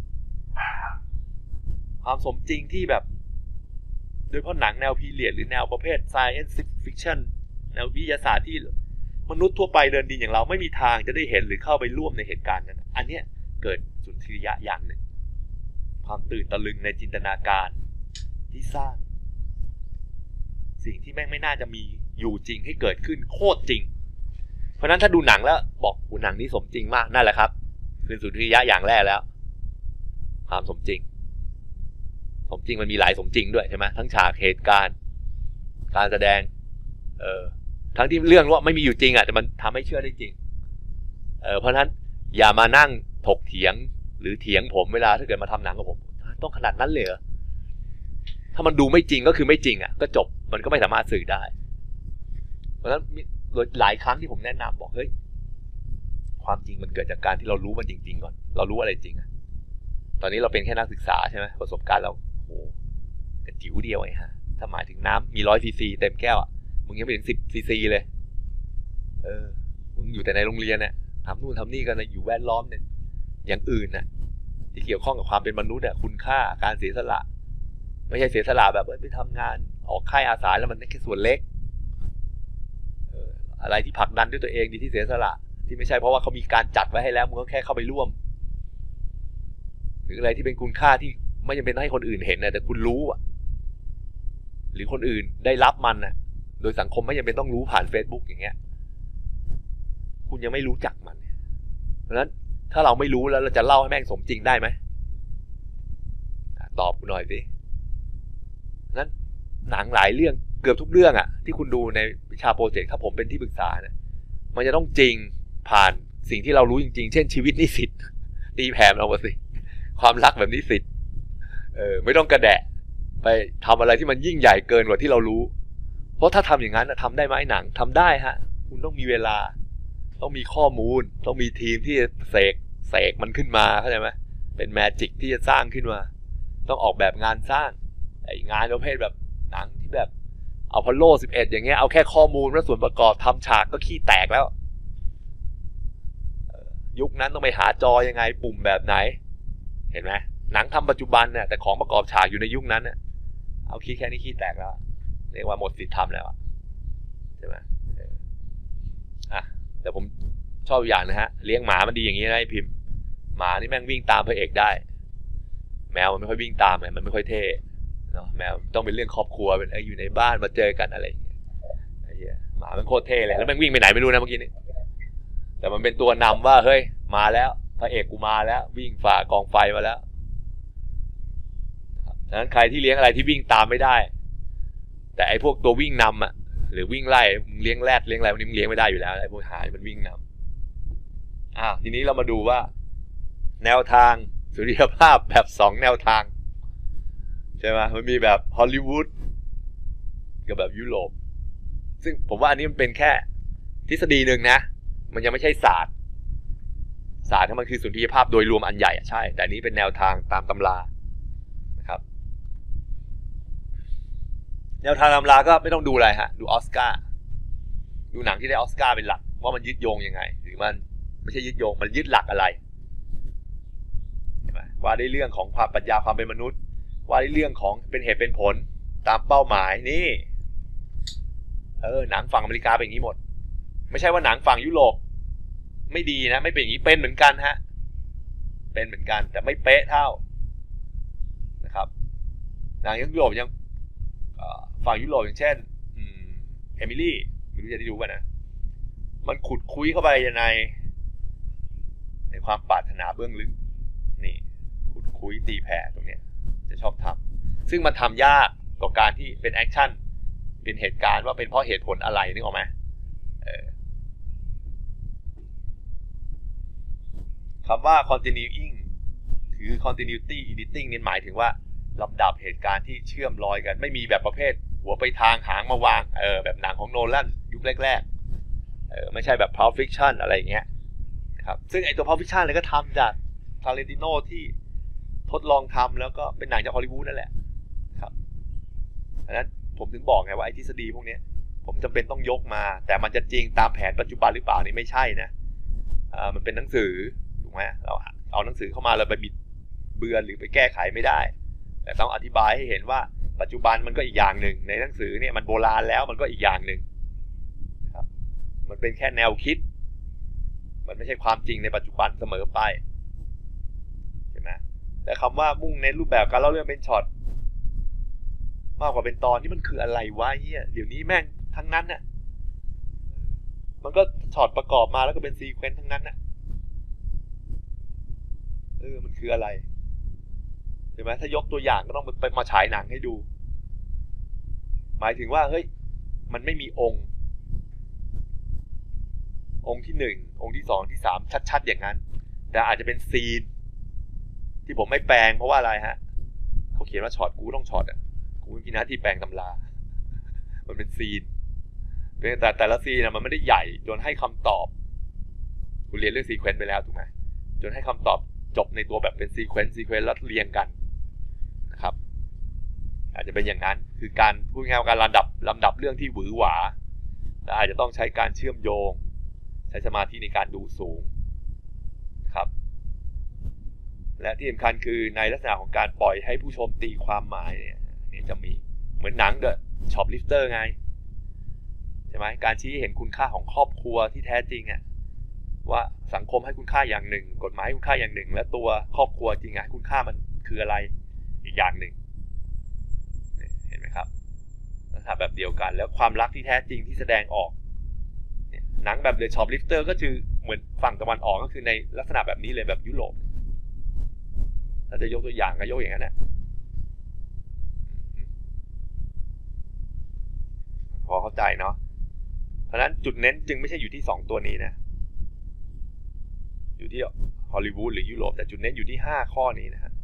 ความสมจริงที่แบบโดยเฉพาะหนังแนวพีเรียดหรือแนวประเภท science fiction แนววิทยาศาสตร์ที่มนุษย์ทั่วไปเดินดินอย่างเราไม่มีทางจะได้เห็นหรือเข้าไปร่วมในเหตุการณ์นั้นอันเนี้ยเกิดสุนทรียะอย่างหนึ่งความตื่นตะลึงในจินตนาการที่สร้างสิ่งที่แม่งไม่น่าจะมีอยู่จริงให้เกิดขึ้นโคตรจริงเพราะนั้นถ้าดูหนังแล้วบอกโหหนังนี้สมจริงมากนั่นแหละครับคือสุนทรียะอย่างแรกแล้วความสมจริงสมจริงมันมีหลายสมจริงด้วยใช่ไหมทั้งฉากเหตุการณ์การแสดงเออทั้งที่เรื่องว่าไม่มีอยู่จริงอ่ะแต่มันทำให้เชื่อได้จริงเออเพราะฉะนั้นอย่ามานั่งถกเถียงหรือเถียงผมเวลาถ้าเกิดมาทำหนังกับผมต้องขนาดนั้นเลยเหรอถ้ามันดูไม่จริงก็คือไม่จริงอ่ะก็จบมันก็ไม่สามารถสื่อได้เพราะฉะนั้นหลายครั้งที่ผมแนะนำบอกเฮ้ยความจริงมันเกิดจากการที่เรารู้มันจริงๆก่อนเรารู้อะไรจริงอ่ะตอนนี้เราเป็นแค่นักศึกษาใช่ไหมประสบการณ์เราโอ้กระจิ๋วเดียวไอ้ฮะถ้าหมายถึงน้ำมีร้อยซีซีเต็มแก้วอ่ะมึงยังไม่ถึงสิบซีซีเลยเออมึงอยู่แต่ในโรงเรียนเนี่ยทำนู่นทำนี่กันนะอยู่แวดล้อมเนี่ยอย่างอื่นน่ะที่เกี่ยวข้องกับความเป็นมนุษย์อ่ะคุณค่าการเสียสละไม่ใช่เสียสละแบบไปทำงานออกค่ายอาสาแล้วมันแค่ส่วนเล็กเอออะไรที่ผลักดันด้วยตัวเองดีที่เสียสละที่ไม่ใช่เพราะว่าเขามีการจัดไว้ให้แล้วมึงก็แค่เข้าไปร่วมหรืออะไรที่เป็นคุณค่าที่ไม่จำเป็นต้องให้คนอื่นเห็นนะแต่คุณรู้อ่ะหรือคนอื่นได้รับมันน่ะโดยสังคมไม่จำเป็นต้องรู้ผ่าน Facebook อย่างเงี้ยคุณยังไม่รู้จักมันเพราะฉะนั้นถ้าเราไม่รู้แล้วเราจะเล่าให้แม่งสมจริงได้ไหมตอบกูหน่อยสินั้นหนังหลายเรื่องเกือบทุกเรื่องอ่ะที่คุณดูในวิชาโปรเจกต์ถ้าผมเป็นที่ปรึกษาเนี่ยมันจะต้องจริงผ่านสิ่งที่เรารู้จริงๆเช่นชีวิตนิสิตตีแผ่เอาไปสิความรักแบบนิสิตเออไม่ต้องกระแดะไปทำอะไรที่มันยิ่งใหญ่เกินกว่าที่เรารู้เพราะถ้าทำอย่างนั้นทำได้ไหมหนังทำได้ฮะคุณต้องมีเวลาต้องมีข้อมูลต้องมีทีมที่จะเสกเสกมันขึ้นมาเข้าใจไหมเป็นแมจิกที่จะสร้างขึ้นมาต้องออกแบบงานสร้างไอ้งานประเภทแบบหนังที่แบบอพอลโลสิบเอ็ดอย่างเงี้ยเอาแค่ข้อมูลและส่วนประกอบทำฉากก็ขี้แตกแล้วยุคนั้นต้องไปหาจอยังไงปุ่มแบบไหนเห็นไหมหนังทำปัจจุบันเนี่ยแต่ของประกอบฉากอยู่ในยุคนั้นเนี่ยเอาขี้แค่นี้ขี้แตกแล้วเรียกว่าหมดสิทธิ์ทำแล้วใช่ไหมอ่ะแต่ผมชอบอย่างนะฮะเลี้ยงหมามันดีอย่างนี้นะไอ้พิมพ์หมานี่แม่งวิ่งตามพระเอกได้แมวมันไม่ค่อยวิ่งตามไงมันไม่ค่อยเท่เนาะแมวต้องเป็นเรื่องครอบครัวเป็นไอ้อยู่ในบ้านมาเจอกันอะไรอย่างเงี้ยไอ้เหี้ยหมามันโคตรเท่เลยแล้วแม่งวิ่งไปไหนไม่รู้นะเมื่อกี้นี้แต่มันเป็นตัวนำว่าเฮ้ยมาแล้วพระเอกกูมาแล้ววิ่งฝ่ากองไฟมาแล้วดังนั้นใครที่เลี้ยงอะไรที่วิ่งตามไม่ได้แต่ไอ้พวกตัววิ่งนำอ่ะหรือวิ่งไล่มึงเลี้ยงแรดเลี้ยงอะไรพวกนี้มึงเลี้ยงไม่ได้อยู่แล้วไอ้พวกหายมันวิ่งนำอ้าวทีนี้เรามาดูว่าแนวทางสุริยภาพแบบสองแนวทางใช่ไหมมันมีแบบฮอลลีวูดกับแบบยุโรปซึ่งผมว่าอันนี้มันเป็นแค่ทฤษฎีหนึ่งนะมันยังไม่ใช่ศาสตร์ศาสตร์ที่มันคือสุริยภาพโดยรวมอันใหญ่ใช่แต่อันนี้เป็นแนวทางตามตำรานะครับแนวทางตำราก็ไม่ต้องดูอะไรฮะดูออสการ์ดูหนังที่ได้ออสการ์เป็นหลักว่ามันยึดโยงยังไงหรือมันไม่ใช่ยึดโยงมันยึดหลักอะไรเห็นไหมว่าได้เรื่องของความปรัชญาความเป็นมนุษย์ว่าได้เรื่องของเป็นเหตุเป็นผลตามเป้าหมายนี่เออหนังฝั่งอเมริกาเป็นอย่างนี้หมดไม่ใช่ว่าหนังฝั่งยุโรปไม่ดีนะไม่เป็นอย่างนี้เป็นเหมือนกันฮะเป็นเหมือนกันแต่ไม่เป๊ะเท่านะครับหนังยุโรปยังฝั่งยุโรปอย่างเช่นเอมิลี่ไม่รู้จะได้ดูป่ะนะมันขุดคุยเข้าไปในในความปรารถนาเบื้องลึกนี่ขุดคุยตีแผ่ตรงเนี้ยจะชอบทำซึ่งมันทำยากต่อการที่เป็นแอคชั่นเป็นเหตุการณ์ว่าเป็นเพราะเหตุผลอะไรนึกออกไหมเออคำว่า continuing คือ continuity editing นี่หมายถึงว่าลำดับเหตุการณ์ที่เชื่อมรอยกันไม่มีแบบประเภทหัวไปทางหางมาวางเออแบบหนังของโนแลนยุคแรกๆเออไม่ใช่แบบ Pulp Fiction อะไรอย่างเงี้ยครับซึ่งไอตัว Pulp Fiction เลยก็ทำจากทาเลนติโนที่ทดลองทำแล้วก็เป็นหนังจากฮอลลีวูดนั่นแหละครับดังนั้นผมถึงบอกไงว่าไอ้ทฤษฎีพวกนี้ผมจำเป็นต้องยกมาแต่มันจะจริงตามแผนปัจจุบันหรือเปล่านี่ไม่ใช่นะอ่ามันเป็นหนังสือถูกไหมเราเอาหนังสือเข้ามาเราไปบิดเบือนหรือไปแก้ไขไม่ได้แต่ต้องอธิบายให้เห็นว่าปัจจุบันมันก็อีกอย่างหนึ่งในหนังสือเนี่ยมันโบราณแล้วมันก็อีกอย่างหนึ่งครับมันเป็นแค่แนวคิดมันไม่ใช่ความจริงในปัจจุบันเสมอไปใช่ไหมแต่คำว่ามุ่งเน้นรูปแบบการเล่าเรื่องเป็นช็อตมากกว่าเป็นตอนนี่มันคืออะไรวะเฮียเดี๋ยวนี้แม่งทั้งนั้นน่ะมันก็ช็อตประกอบมาแล้วก็เป็นซีเควนซ์ทั้งนั้นน่ะเออมันคืออะไรใช่ไหมถ้ายกตัวอย่างก็ต้องไปมาฉายหนังให้ดูหมายถึงว่าเฮ้ยมันไม่มีองค์องค์ที่หนึ่งองค์ที่สองที่สามชัดๆอย่างนั้นแต่อาจจะเป็นซีนที่ผมไม่แปลงเพราะว่าอะไรฮะเขาเขียนว่าช็อตกูต้องช็อตอ่ะกูมีหน้าที่แปลงตำรามันเป็นซีนแต่แต่ละซีนนะมันไม่ได้ใหญ่จนให้คำตอบคุณเรียนเรื่องซีเควนซ์ไปแล้วถูกไหมจนให้คำตอบจบในตัวแบบเป็นซีเควนซ์ซีเควนซ์แล้วเรียงกันนะครับอาจจะเป็นอย่างนั้นคือการพูดง่ายๆการลำดับลำดับเรื่องที่หวือหวาและอาจจะต้องใช้การเชื่อมโยงใช้สมาธิในการดูสูงนะครับและที่สำคัญคือในลักษณะของการปล่อยให้ผู้ชมตีความหมายเนี่ยนี่จะมีเหมือนหนังเดอะช็อปลิฟเตอร์ไงใช่ไหมการชี้เห็นคุณค่าของครอบครัวที่แท้จริงอ่ะว่าสังคมให้คุณค่าอย่างหนึ่งกฎหมายให้คุณค่าอย่างหนึ่งและตัวครอบครัวจริงอ่ะคุณค่ามันคืออะไรอีกอย่างหนึ่งเห็นไหมครับลักษณะแบบเดียวกันแล้วความรักที่แท้จริงที่แสดงออกหนังแบบเดอะช็อปลิฟเตอร์ก็คือเหมือนฝั่งตะวันออกก็คือในลักษณะแบบนี้เลยแบบยุโรปถ้าจะยกตัวอย่างก็ยกอย่างนั้นแหละพอเข้าใจเนาะเพราะฉะนั้นจุดเน้นจึงไม่ใช่อยู่ที่สองตัวนี้นะอยู่ที่ฮอลลีวูดหรือยุโรปแต่จุดเน้นอยู่ที่ห้าข้อนี้นะฮะ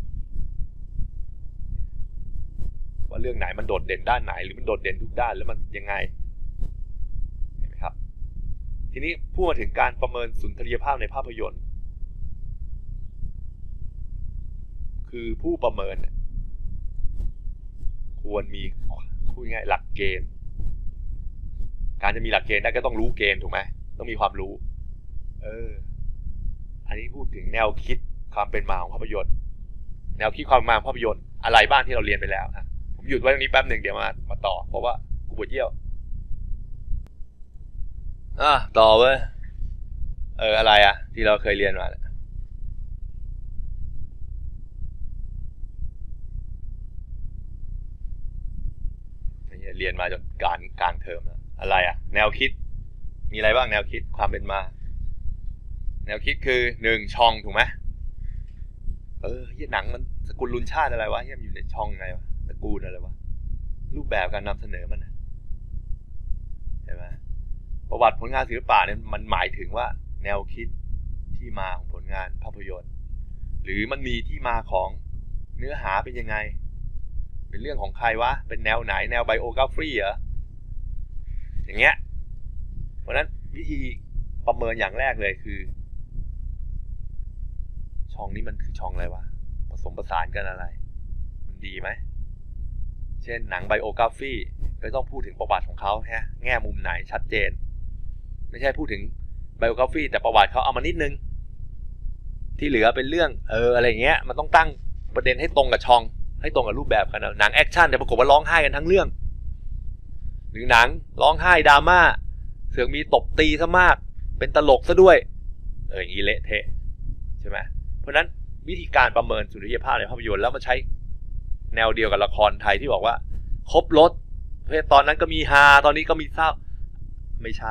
ว่าเรื่องไหนมันโดดเด่นด้านไหนหรือมันโดดเด่นทุกด้านแล้วมันยังไงเห็นไหมครับทีนี้พูดมาถึงการประเมินสุนทรียภาพในภาพยนตร์คือผู้ประเมินควรมีพูดง่ายหลักเกณฑ์การจะมีหลักเกณฑ์ได้ก็ต้องรู้เกณฑ์ถูกไหมต้องมีความรู้เอออันนี้พูดถึงแนวคิดความเป็นมาของภาพยนตร์แนวคิดความมาของภาพยนตร์อะไรบ้างที่เราเรียนไปแล้วนะผมหยุดไว้ตรงนี้แป๊บหนึ่งเดี๋ยวมามาต่อเพราะว่ากูปวดเยี่ยวอ่ะต่อเว้ยเอออะไรอ่ะที่เราเคยเรียนมาเรียนมาจนกลางกลางเทอมแล้วอะไรอ่ะแนวคิดมีอะไรบ้างแนวคิดความเป็นมาแนวคิดคือหนึ่งช่องถูกไหมเออเฮียหนังมันสกุลลุนชาติอะไรวะเฮียมันอยู่ในช่องไงวะตระกูลอะไรวะรูปแบบการนำเสนอมันใช่ไหมประวัติผลงานศิลปะเนี่ยมันหมายถึงว่าแนวคิดที่มาของผลงานภาพยนตร์หรือมันมีที่มาของเนื้อหาเป็นยังไงเป็นเรื่องของใครวะเป็นแนวไหนแนวไบโอกราฟีเหรออย่างเงี้ยเพราะนั้นวิธีประเมินอย่างแรกเลยคือช่องนี้มันคือช่องอะไรวะผสมผสานกันอะไรมันดีไหมเช่นหนังไบโอกราฟีก็ต้องพูดถึงประวัติของเขาฮะแง่มุมไหนชัดเจนไม่ใช่พูดถึงไบโอกราฟีแต่ประวัติเขาเอามานิดนึงที่เหลือเป็นเรื่องเอออะไรเงี้ยมันต้องตั้งประเด็นให้ตรงกับช่องให้ตรงกับรูปแบบกันหนังแอคชั่นแต่ปรากฏว่าร้องไห้กันทั้งเรื่องหรือหนังร้องไห้ดราม่าเสือกมีตบตีซะมากเป็นตลกซะด้วยเอออย่างนี้เละเทะใช่ไหมเพราะนั้นวิธีการประเมินสุนทรียภาพในภาพยนตร์แล้วมาใช้แนวเดียวกับละครไทยที่บอกว่าครบรสเพราะตอนนั้นก็มีฮาตอนนี้ก็มีเศร้าไม่ใช่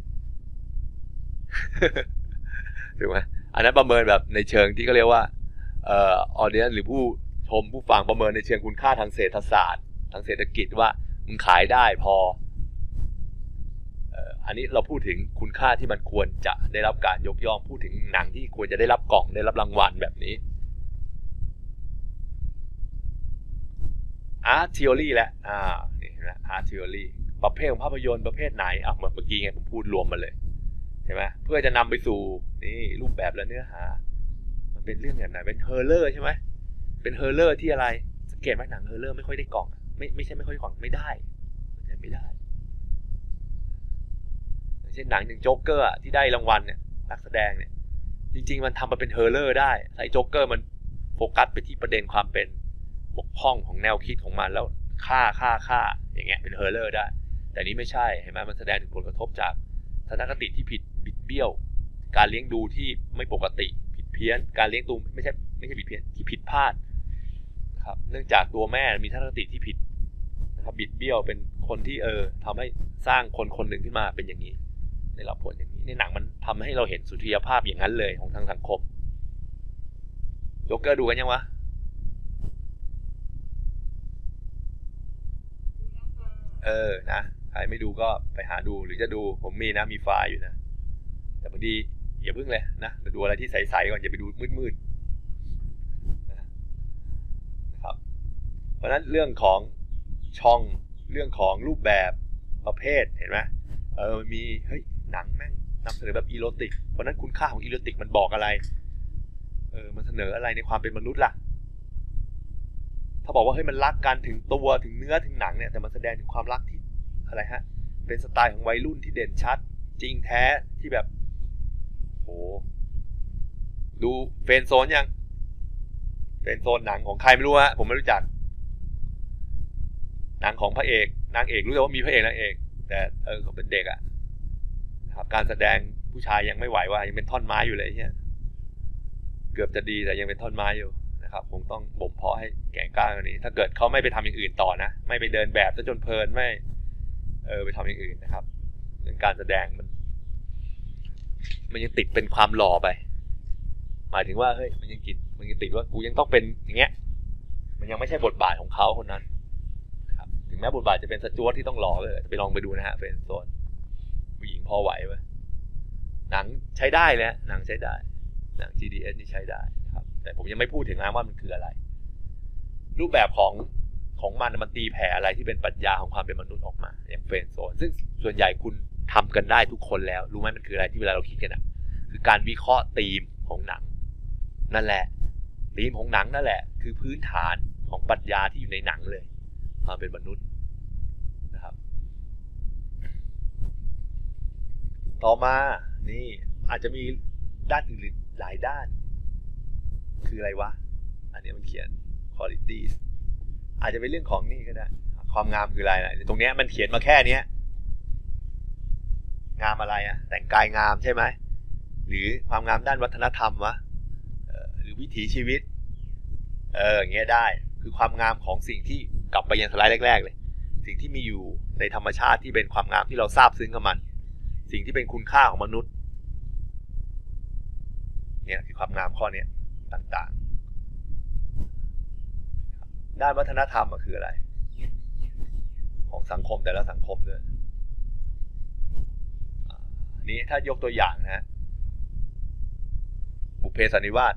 ถูกไหมอันนั้นประเมินแบบในเชิงที่ก็เรียกว่าเอ่อออเดียนหรือผู้ชมผู้ฟังประเมินในเชิงคุณค่าทางเศรษฐศาสตร์ทางเศรษฐกิจว่ามึงขายได้พอเอ่ออันนี้เราพูดถึงคุณค่าที่มันควรจะได้รับการยกย่องพูดถึงหนังที่ควรจะได้รับกล่องได้รับรางวัลแบบนี้อาร์ตทีโอรี่แหละอ่านี่นะอาร์ตทีโอรี่ประเภทของภาพยนตร์ประเภทไหนอ่ะเมื่อกี้ไงผมพูดรวมมาเลยใช่ไหมเพื่อจะนำไปสู่นี่รูปแบบและเนื้อหามันเป็นเรื่องแบบไหนเป็นเฮอร์เรอร์ใช่ไหมเป็นเฮอร์เรอร์ที่อะไรสังเกตไหมหนังเฮอร์เรอร์ไม่ค่อยได้กล่องไม่ไม่ใช่ไม่ค่อยได้กล่องไม่ได้ไม่ได้อย่างเช่นหนังอย่างโจ๊กเกอร์ที่ได้รางวัลเนี่ยนักแสดงเนี่ยจริงๆมันทำมาเป็นเฮอร์เรอร์ได้ไอ้โจ๊กเกอร์มันโฟกัสไปที่ประเด็นความเป็นบกพร่องของแนวคิดของมันแล้วฆ่าฆ่าฆ่าอย่างเงี้ยเป็นเฮอร์เรอร์ได้แต่นี้ไม่ใช่เห็นไหมมันแสดงถึงผลกระทบจากทัศนคติที่ผิดบิดเบี้ยวการเลี้ยงดูที่ไม่ปกติผิดเพี้ยนการเลี้ยงดูไม่ใช่ไม่ใช่ผิดเพี้ยนที่ผิดพลาดครับเนื่องจากตัวแม่มีทัศนคติที่ผิดนะครับบิดเบี้ยวเป็นคนที่เออทำให้สร้างคนคนหนึ่งขึ้นมาเป็นอย่างนี้ได้รับผลอย่างนี้ในหนังมันทำให้เราเห็นสุนทรียภาพอย่างนั้นเลยของทางสังคมโจ๊กเกอร์ดูกันยังวะเออนะใครไม่ดูก็ไปหาดูหรือจะดูผมมีนะมีไฟล์อยู่นะแต่พอดีอย่าพึ่งเลยนะดูอะไรที่ใสๆก่อนอย่าไปดูมืดๆนะครับเพราะฉะนั้นเรื่องของช่องเรื่องของรูปแบบประเภทเห็นไหมเออมีเฮ้ยหนังแม่งนำเสนอแบบอีโรติกเพราะนั้นคุณค่าของอีโรติกมันบอกอะไรเออมันเสนออะไรในความเป็นมนุษย์ล่ะถ้าบอกว่าเฮ้ยมันรักกันถึงตัวถึงเนื้อถึงหนังเนี่ยแต่มันแสดงถึงความรักที่อะไรฮะเป็นสไตล์ของวัยรุ่นที่เด่นชัดจริงแท้ที่แบบโหดูเฟรนด์โซนยังเฟรนด์โซนหนังของใครไม่รู้ฮะผมไม่รู้จักหนังของพระเอกนางเอกรู้แต่ว่ามีพระเอกนางเอกแต่เออเขาเป็นเด็กอะนะครับการแสดงผู้ชายยังไม่ไหวว่ายังเป็นท่อนไม้อยู่เลยเนี่ยเกือบจะดีแต่ยังเป็นท่อนไม้อยู่นะครับคงต้องบ่มเพาะให้แก่กล้ากว่านี้ถ้าเกิดเขาไม่ไปทำอย่างอื่นต่อนะไม่ไปเดินแบบซะจนเพลินไม่เออไปทำอย่างอื่นนะครับเรื่องการแสดงมันมันยังติดเป็นความหล่อไปหมายถึงว่าเฮ้ยมันยังติดมันยังติดว่ากูยังต้องเป็นอย่างเงี้ยมันยังไม่ใช่บทบาทของเขาคนนั้นนะครับถึงแม้บทบาทจะเป็นสจ๊วตที่ต้องหล่อเลยไปลองไปดูนะฮะเฟรนด์โซนผู้หญิงพอไหวไหมหนังใช้ได้เลยหนังใช้ได้หนัง จี ดี เอส นี่ใช้ได้นะครับแต่ผมยังไม่พูดถึงนะว่ามันคืออะไรรูปแบบของของมันมันตีแผ่อะไรที่เป็นปรัชญาของความเป็นมนุษย์ออกมาอย่างเฟรนด์โซนซึ่งส่วนใหญ่คุณทำกันได้ทุกคนแล้วรู้ไหมมันคืออะไรที่เวลาเราคิดกันอ่ะคือการวิเคราะห์ธีมของหนังนั่นแหละธีมของหนังนั่นแหละคือพื้นฐานของปรัชญาที่อยู่ในหนังเลยความเป็นมนุษย์นะครับต่อมานี่อาจจะมีด้านอื่นหลายด้านคืออะไรวะอันนี้มันเขียน qualities อาจจะเป็นเรื่องของนี่ก็ได้ความงามคืออะไรนะตรงนี้มันเขียนมาแค่นี้งามอะไรอะแต่งกายงามใช่ไหมหรือความงามด้านวัฒนธรรมวะหรือวิถีชีวิตเอออย่างเงี้ยได้คือความงามของสิ่งที่กลับไปยังสไลด์แรกๆเลยสิ่งที่มีอยู่ในธรรมชาติที่เป็นความงามที่เราซาบซึ้งกับมันสิ่งที่เป็นคุณค่าของมนุษย์เนี่ยคือความงามข้อนี้ต่างๆด้านวัฒนธรรมมันคืออะไรของสังคมแต่ละสังคมด้วยนี้ถ้ายกตัวอย่างนะบุพเพสันนิวาส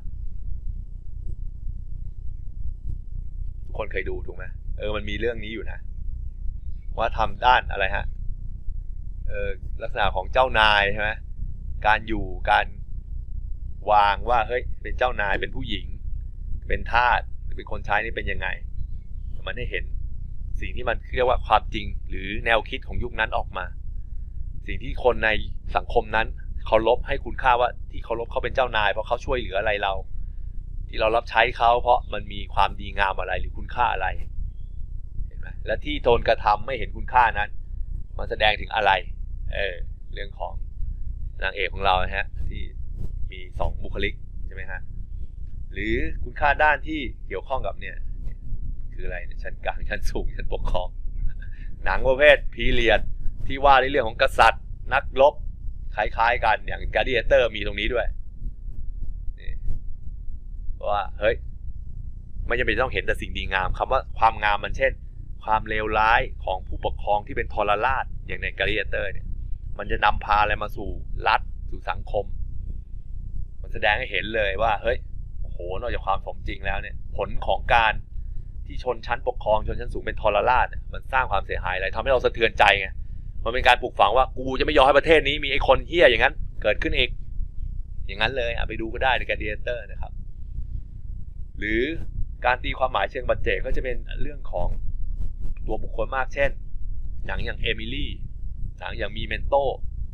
ทุกคนเคยดูถูกไหมเออมันมีเรื่องนี้อยู่นะว่าทำด้านอะไรฮะเออลักษณะของเจ้านายใช่ไหมการอยู่การวางว่าเฮ้ยเป็นเจ้านายเป็นผู้หญิงเป็นทาสหรือเป็นคนใช้นี่เป็นยังไงมันให้เห็นสิ่งที่มันเรียกว่าความจริงหรือแนวคิดของยุคนั้นออกมาสิ่งที่คนในสังคมนั้นเคารพให้คุณค่าว่าที่เคารพเขาเป็นเจ้านายเพราะเขาช่วยเหลืออะไรเราที่เรารับใช้เขาเพราะมันมีความดีงามอะไรหรือคุณค่าอะไรเห็นไหมและที่โดนกระทำไม่เห็นคุณค่านั้นมันแสดงถึงอะไรเออเรื่องของนางเอกของเราฮะที่มีสองบุคลิกใช่ไหมฮะหรือคุณค่าด้านที่เกี่ยวข้องกับเนี่ยคืออะไรชั้นกลางชั้นสูงชั้นปกครองหนังประเภทพีเรียดที่ว่าในเรื่องของกษัตริย์นักรบคล้ายๆกันอย่าง Gladiator มีตรงนี้ด้วยว่าเฮ้ยไม่จำเป็นต้องเห็นแต่สิ่งดีงามคำว่าความงามมันเช่นความเลวร้ายของผู้ปกครองที่เป็นทรราชอย่างใน Gladiator เนี่ยมันจะนำพาอะไรมาสู่รัฐสู่สังคมมันแสดงให้เห็นเลยว่าเฮ้ยโอ้โหนอกจากความสมจริงแล้วเนี่ยผลของการที่ชนชั้นปกครองชนชั้นสูงเป็นทรราชเนี่ยมันสร้างความเสียหายอะไรทำให้เราสะเทือนใจไงมันเป็นการปลูกฝังว่ากูจะไม่ยอมให้ประเทศนี้มีไอ้คนเหี้ยอย่างนั้นเกิดขึ้นอีกอย่างนั้นเลยอ่ะไปดูก็ได้ใน Gladiator นะครับหรือการตีความหมายเชิงบัจเจกก็จะเป็นเรื่องของตัวบุคคลมากเช่นหนังอย่างเอมิลี่หนังอย่างมีเมนโต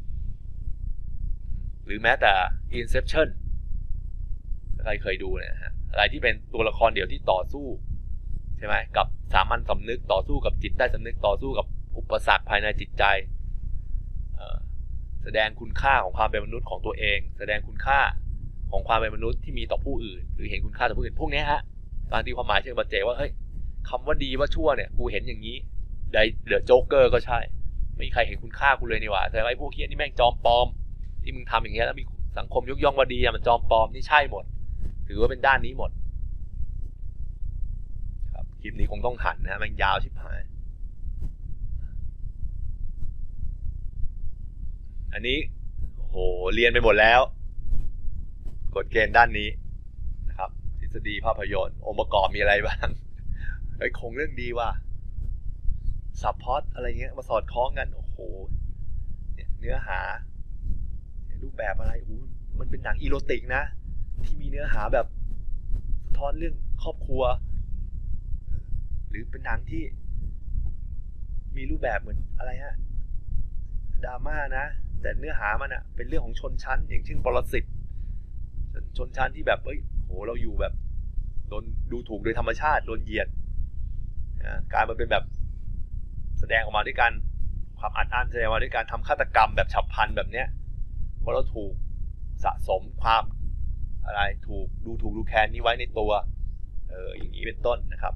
หรือแม้แต่ Inception ใครเคยดูเนี่ยฮะอะไรที่เป็นตัวละครเดี่ยวที่ต่อสู้ใช่ไหมกับสามัญสำนึกต่อสู้กับจิตใต้สำนึกต่อสู้กับอุปสรรคภายในจิตใจแสดงคุณค่าของความเป็นมนุษย์ของตัวเองแสดงคุณค่าของความเป็นมนุษย์ที่มีต่อผู้อื่นหรือเห็นคุณค่าต่อผู้อื่นพวกนี้ฮะการตีความหมายเชิงบัจเจกว่าเฮ้ยคำว่าดีว่าชั่วเนี่ยกูเห็นอย่างนี้ในเดอะโจ๊กเกอร์ก็ใช่ไม่มีใครเห็นคุณค่ากูเลยนี่หว่าแต่ไอ้พวกเหี้ยนี่แม่งจอมปลอมที่มึงทำอย่างเงี้ยแล้วมีสังคมยกย่องว่าดีมันจอมปลอมนี่ใช่หมดถือว่าเป็นด้านนี้หมดครับคลิปนี้คงต้องหันนะแม่งยาวชิบหายอันนี้โหเรียนไปหมดแล้วกฎเกณฑ์ด้านนี้นะครับทฤษฎีภาพยนตร์องค์ประกอบมีอะไรบ้างเฮ้ยคงเรื่องดีว่ะซับพล็อตอะไรเงี้ยมาสอดคล้องกันโอ้โหเนี่ยเนื้อหารูปแบบอะไรโอ้มันเป็นหนังอีโรติกนะที่มีเนื้อหาแบบสะท้อนเรื่องครอบครัวหรือเป็นหนังที่มีรูปแบบเหมือนอะไรฮะดราม่านะแต่เนื้อหามันอะเป็นเรื่องของชนชั้นอย่างเช่นปรสิตชนชั้นที่แบบเฮ้ยโหเราอยู่แบบโดนดูถูกโดยธรรมชาติโดนเหยียดการมันเป็นแบบแสดงออกมาด้วยกันความอัดอั้นแสดงออกมาด้วยการทำฆาตกรรมแบบฉับพลันแบบเนี้ยเพราะเราถูกสะสมความอะไรถูกดูถูกดูแคลนนี้ไว้ในตัวเอออย่างนี้เป็นต้นนะครับ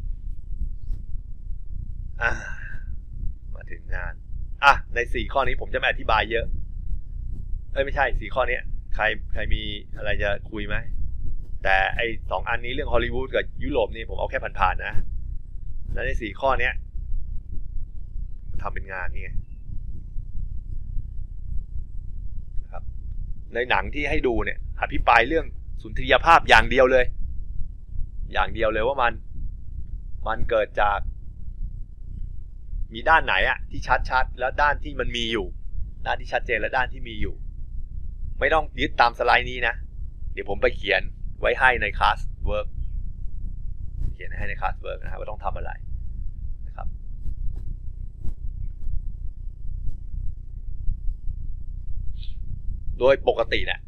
อ่ามาถึงงานอ่ะในสี่ข้อนี้ผมจะไม่อธิบายเยอะเอ้ยไม่ใช่สี่ข้อนี้ใครใครมีอะไรจะคุยไหมแต่ไอสองอันนี้เรื่องฮอลลีวูดกับยุโรปนี่ผมเอาแค่ผ่านๆนะแล้วในสี่ข้อนี้ทำเป็นงานนี่ไงนะครับในหนังที่ให้ดูเนี่ยอภิปรายเรื่องสุนทรียภาพอย่างเดียวเลยอย่างเดียวเลยว่ามันมันเกิดจากมีด้านไหนอะที่ชัดๆแล้วด้านที่มันมีอยู่ด้านที่ชัดเจนและด้านที่มีอยู่ไม่ต้องยึดตามสไลด์นี้นะเดี๋ยวผมไปเขียนไว้ให้ในคลาสเวิร์กเขียนให้ในคลาสเวิร์กนะครับว่าต้องทำอะไรนะครับโดยปกติเนี่ย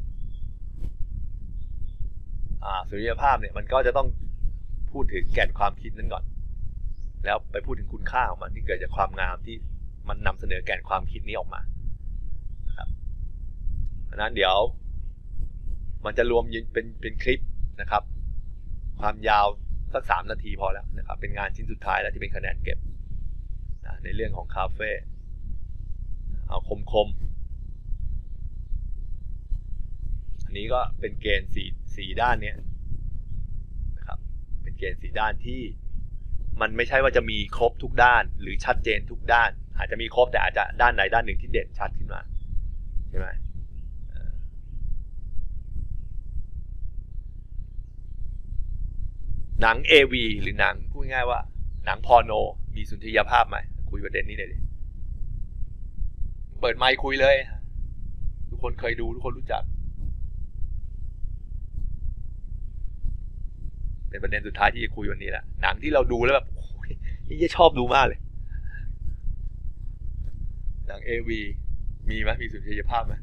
สุนทรียภาพเนี่ยมันก็จะต้องพูดถึงแก่นความคิดนั้นก่อนแล้วไปพูดถึงคุณค่าของมันที่เกิดจากความงามที่มันนำเสนอแก่นความคิดนี้ออกมานะครับเพราะนั้นเดี๋ยวมันจะรวมเป็นเป็นคลิปนะครับความยาวสักสามนาทีพอแล้วนะครับเป็นงานชิ้นสุดท้ายแล้วที่เป็นคะแนนเก็บนะในเรื่องของคาเฟ่เอาคมคมอันนี้ก็เป็นเกณฑ์สี่สี่ด้านเนี้ยนะครับเป็นเกณฑ์สี่ด้านที่มันไม่ใช่ว่าจะมีครบทุกด้านหรือชัดเจนทุกด้านอาจจะมีครบแต่อาจจะด้านใดด้านหนึ่งที่เด่นชัดขึ้นมาใช่ไหมหนัง เอ วี หรือหนังพูดง่ายว่าหนังพอร์โนมีสุนทรียภาพไหมคุยประเด็นนี้เลยดิเปิดไมค์คุยเลยทุกคนเคยดูทุกคนรู้จักเป็นประเด็นสุดท้ายที่จะคุยวันนี้แหละหนังที่เราดูแล้วแบบโอ้ยนี่ชอบดูมากเลยหนัง เอ วี มีไหมมีสุนทรียภาพไหม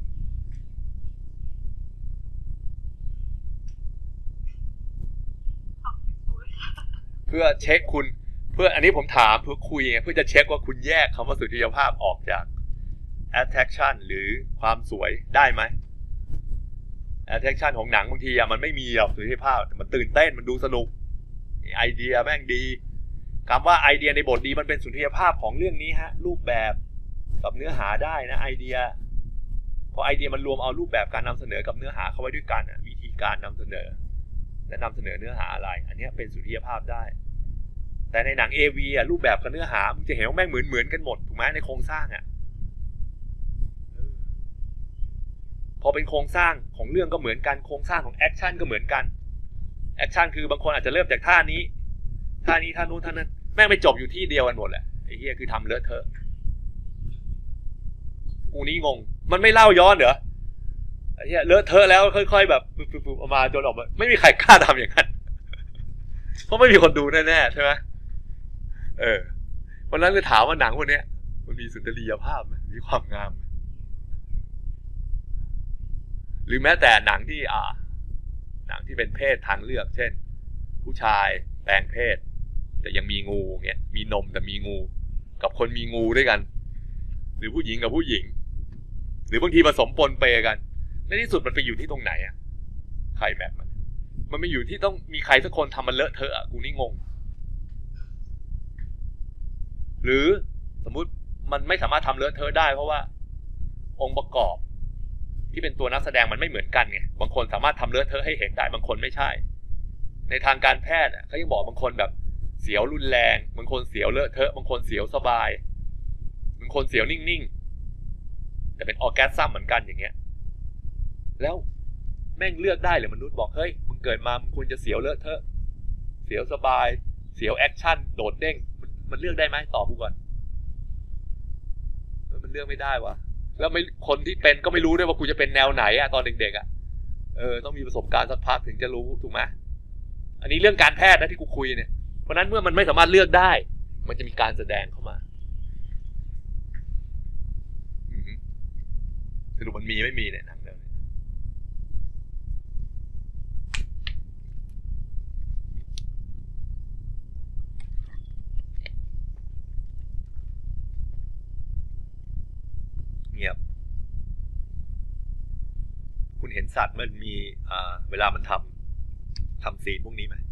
เพื่อเช็คคุณเพื่ออันนี้ผมถามเพื่อคุยไงเพื่อจะเช็คว่าคุณแยกคำว่าสุนทรียภาพออกจาก attraction หรือความสวยได้ไหม attraction ของหนังบางทีอะมันไม่มีหรอกสุนทรียภาพมันตื่นเต้นมันดูสนุกไอเดียแม่งดีคำว่าไอเดียในบทดีมันเป็นสุนทรียภาพของเรื่องนี้ฮะรูปแบบกับเนื้อหาได้นะไอเดียพอไอเดียมันรวมเอารูปแบบการนำเสนอกับเนื้อหาเข้าไว้ด้วยกันวิธีการนำเสนอและนำเสนอเนื้อหาอะไรอันนี้เป็นสุนทรียภาพได้แต่ในหนัง เอ วี อ่ะรูปแบบกับเนื้อหามึงจะเห็นว่าแม่งเหมือนเหมือนกันหมดถูกไหมในโครงสร้างอ่ะพอเป็นโครงสร้างของเรื่องก็เหมือนกันโครงสร้างของแอคชั่นก็เหมือนกันแอคชั่นคือบางคนอาจจะเริ่มจากท่านี้ท่านี้ท่านู้นท่านั้นแม่งไม่จบอยู่ที่เดียวกันหมดแหละไอ้เหี้ยคือทำเลอะเทอะกูนี่งงมันไม่เล่าย้อนเหรอไอ้เหี้ยเลอะเทอะแล้วค่อยๆแบบปุ๊บๆออกมาจนออกมาไม่มีใครกล้าทำอย่างนั้นเพราะไม่มีคนดูแน่ๆใช่ไหมเออวันนั้นเลยถามว่าหนังพวกนี้มันมีสุนทรียภาพไหมมีความงามหรือแม้แต่หนังที่อ่าหนังที่เป็นเพศทางเลือกเช่นผู้ชายแปลงเพศแต่ยังมีงูเงี้ยมีนมแต่มีงูกับคนมีงูด้วยกันหรือผู้หญิงกับผู้หญิงหรือบางทีผสมปนเปกันในที่สุดมันไปอยู่ที่ตรงไหนอ่ะใครแบบมันมันไม่อยู่ที่ต้องมีใครสักคนทำมันเลอะเทอะอ่ะกูนี่งงหรือสมมุติมันไม่สามารถทำเลอะเทอะได้เพราะว่าองค์ประกอบที่เป็นตัวนักแสดงมันไม่เหมือนกันไงบางคนสามารถทำเลอะเทอะให้เห็นได้บางคนไม่ใช่ในทางการแพทย์เขายังบอกบางคนแบบเสียวรุนแรงบางคนเสียวเลอะเทอะบางคนเสียวสบายบางคนเสียวนิ่งๆแต่เป็นออร์แกสซัมเหมือนกันอย่างเงี้ยแล้วแม่งเลือกได้หรือมนุษย์บอกเฮ้ยมึงเกิดมามึงควรจะเสียวเลอะเทอะ เสียวสบายเสียวแอคชั่นโดดเด้งมันมันเลือกได้ไหมตอบกูก่อนเลือกไม่ได้วะแล้วไม่คนที่เป็นก็ไม่รู้ด้วยว่ากูจะเป็นแนวไหนอะตอนเด็กๆอะเออต้องมีประสบการณ์สักพักถึงจะรู้ถูกไหมอันนี้เรื่องการแพทย์นะที่กูคุยเนี่ยเพราะนั้นเมื่อมันไม่สามารถเลือกได้มันจะมีการแสดงเข้ามาสรุปมันมีไม่มีเนี่ยหนังเรื่องนี้เงียบคุณเห็นสัตว์มันมีอ่าเวลามันทำทำซีนพวกนี้ไหม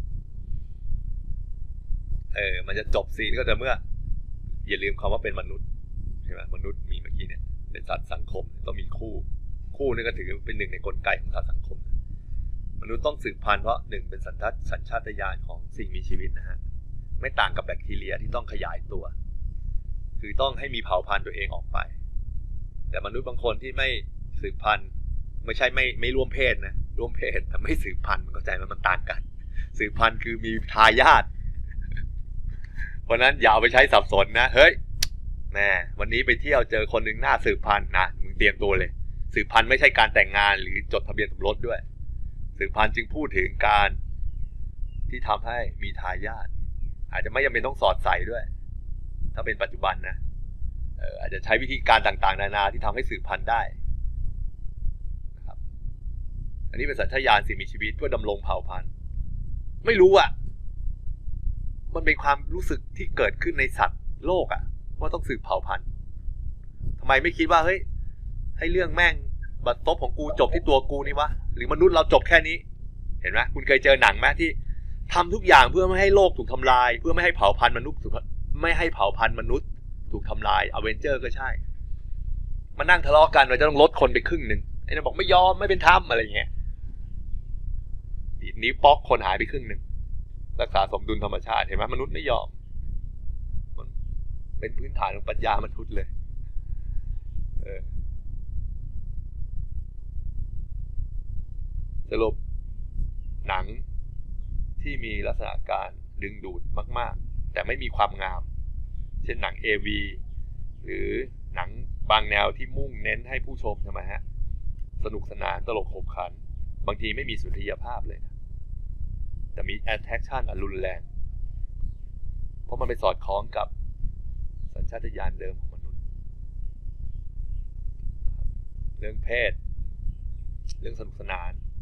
เออมันจะจบซีนก็จะเมื่ออย่าลืมคำว่าเป็นมนุษย์ใช่ไหมมนุษย์มีเมื่อกี้เนี่ยเป็นสัตว์สังคมต้องมีคู่คู่นี่ก็ถือเป็นหนึ่งในกลไกของสัตว์สังคมมนุษย์ต้องสืบพันธุ์เพราะหนึ่งเป็นสัญชาตสัญชาตญาณของสิ่งมีชีวิตนะฮะไม่ต่างกับแบคทีเรียที่ต้องขยายตัวคือต้องให้มีเผ่าพันธุ์ตัวเองออกไปแต่มนุษย์บางคนที่ไม่สืบพันธุ์ไม่ใช่ไม่ไม่ร่วมเพศนะร่วมเพศแต่ไม่สืบพันธุ์มันเข้าใจมันมันต่างกันสืบพันธุ์คือมีทายาทเพราะนั้นอย่าเอาไปใช้สับสนนะเฮ้ยแม่วันนี้ไปเที่ยวเจอคนหนึ่งหน้าสืบพันธุ์นะมึงเตรียมตัวเลยสืบพันธุ์ไม่ใช่การแต่งงานหรือจดทะเบียนสมรสด้วยสืบพันธุ์จึงพูดถึงการที่ทำให้มีทายาทอาจจะไม่จำเป็นต้องสอดใส่ด้วยถ้าเป็นปัจจุบันนะเอออาจจะใช้วิธีการต่างๆนานาที่ทำให้สืบพันธุ์ได้นะครับอันนี้เป็นสัญชาตญาณสิ่งมีชีวิตเพื่อดำรงเผ่าพันธุ์ไม่รู้อ่ะมันเป็นความรู้สึกที่เกิดขึ้นในสัตว์โลกอ่ะว่าต้องสืบเผ่าพันธุ์ทำไมไม่คิดว่าเฮ้ยให้เรื่องแม่งบัตรซบของกูจบที่ตัวกูนี่วะหรือมนุษย์เราจบแค่นี้เห็นไหมคุณเคยเจอหนังไหมที่ทำทุกอย่างเพื่อไม่ให้โลกถูกทำลายเพื่อไม่ให้เผ่าพันธุ์มนุษย์ไม่ให้เผ่าพันธุ์มนุษย์ถูกทำลายอเวนเจอร์ก็ใช่มานั่งทะเลาะกันว่าจะต้องลดคนไปครึ่งหนึ่งไอ้นั่นบอกไม่ยอมไม่เป็นธรรมอะไรอย่างเงี้ยนิ้วป๊อกคนหายไปครึ่งหนึ่งรักษาสมดุลธรรมชาติเห็นไหมมนุษย์ไม่ยอมมันเป็นพื้นฐานของปัญญามนุษย์เลยเออสรุปหนังที่มีลักษณะการดึงดูดมากๆแต่ไม่มีความงามเช่นหนัง เอ วี หรือหนังบางแนวที่มุ่งเน้นให้ผู้ชมใช่ไหมฮะสนุกสนานตลกขบขันบางทีไม่มีสุนทรียภาพเลยนะแต่มี attraction อันรุนแรงเพราะมันไปสอดคล้องกับสัญชาตญาณเดิมของมนุษย์เรื่องเพศเรื่องสนุกสนาน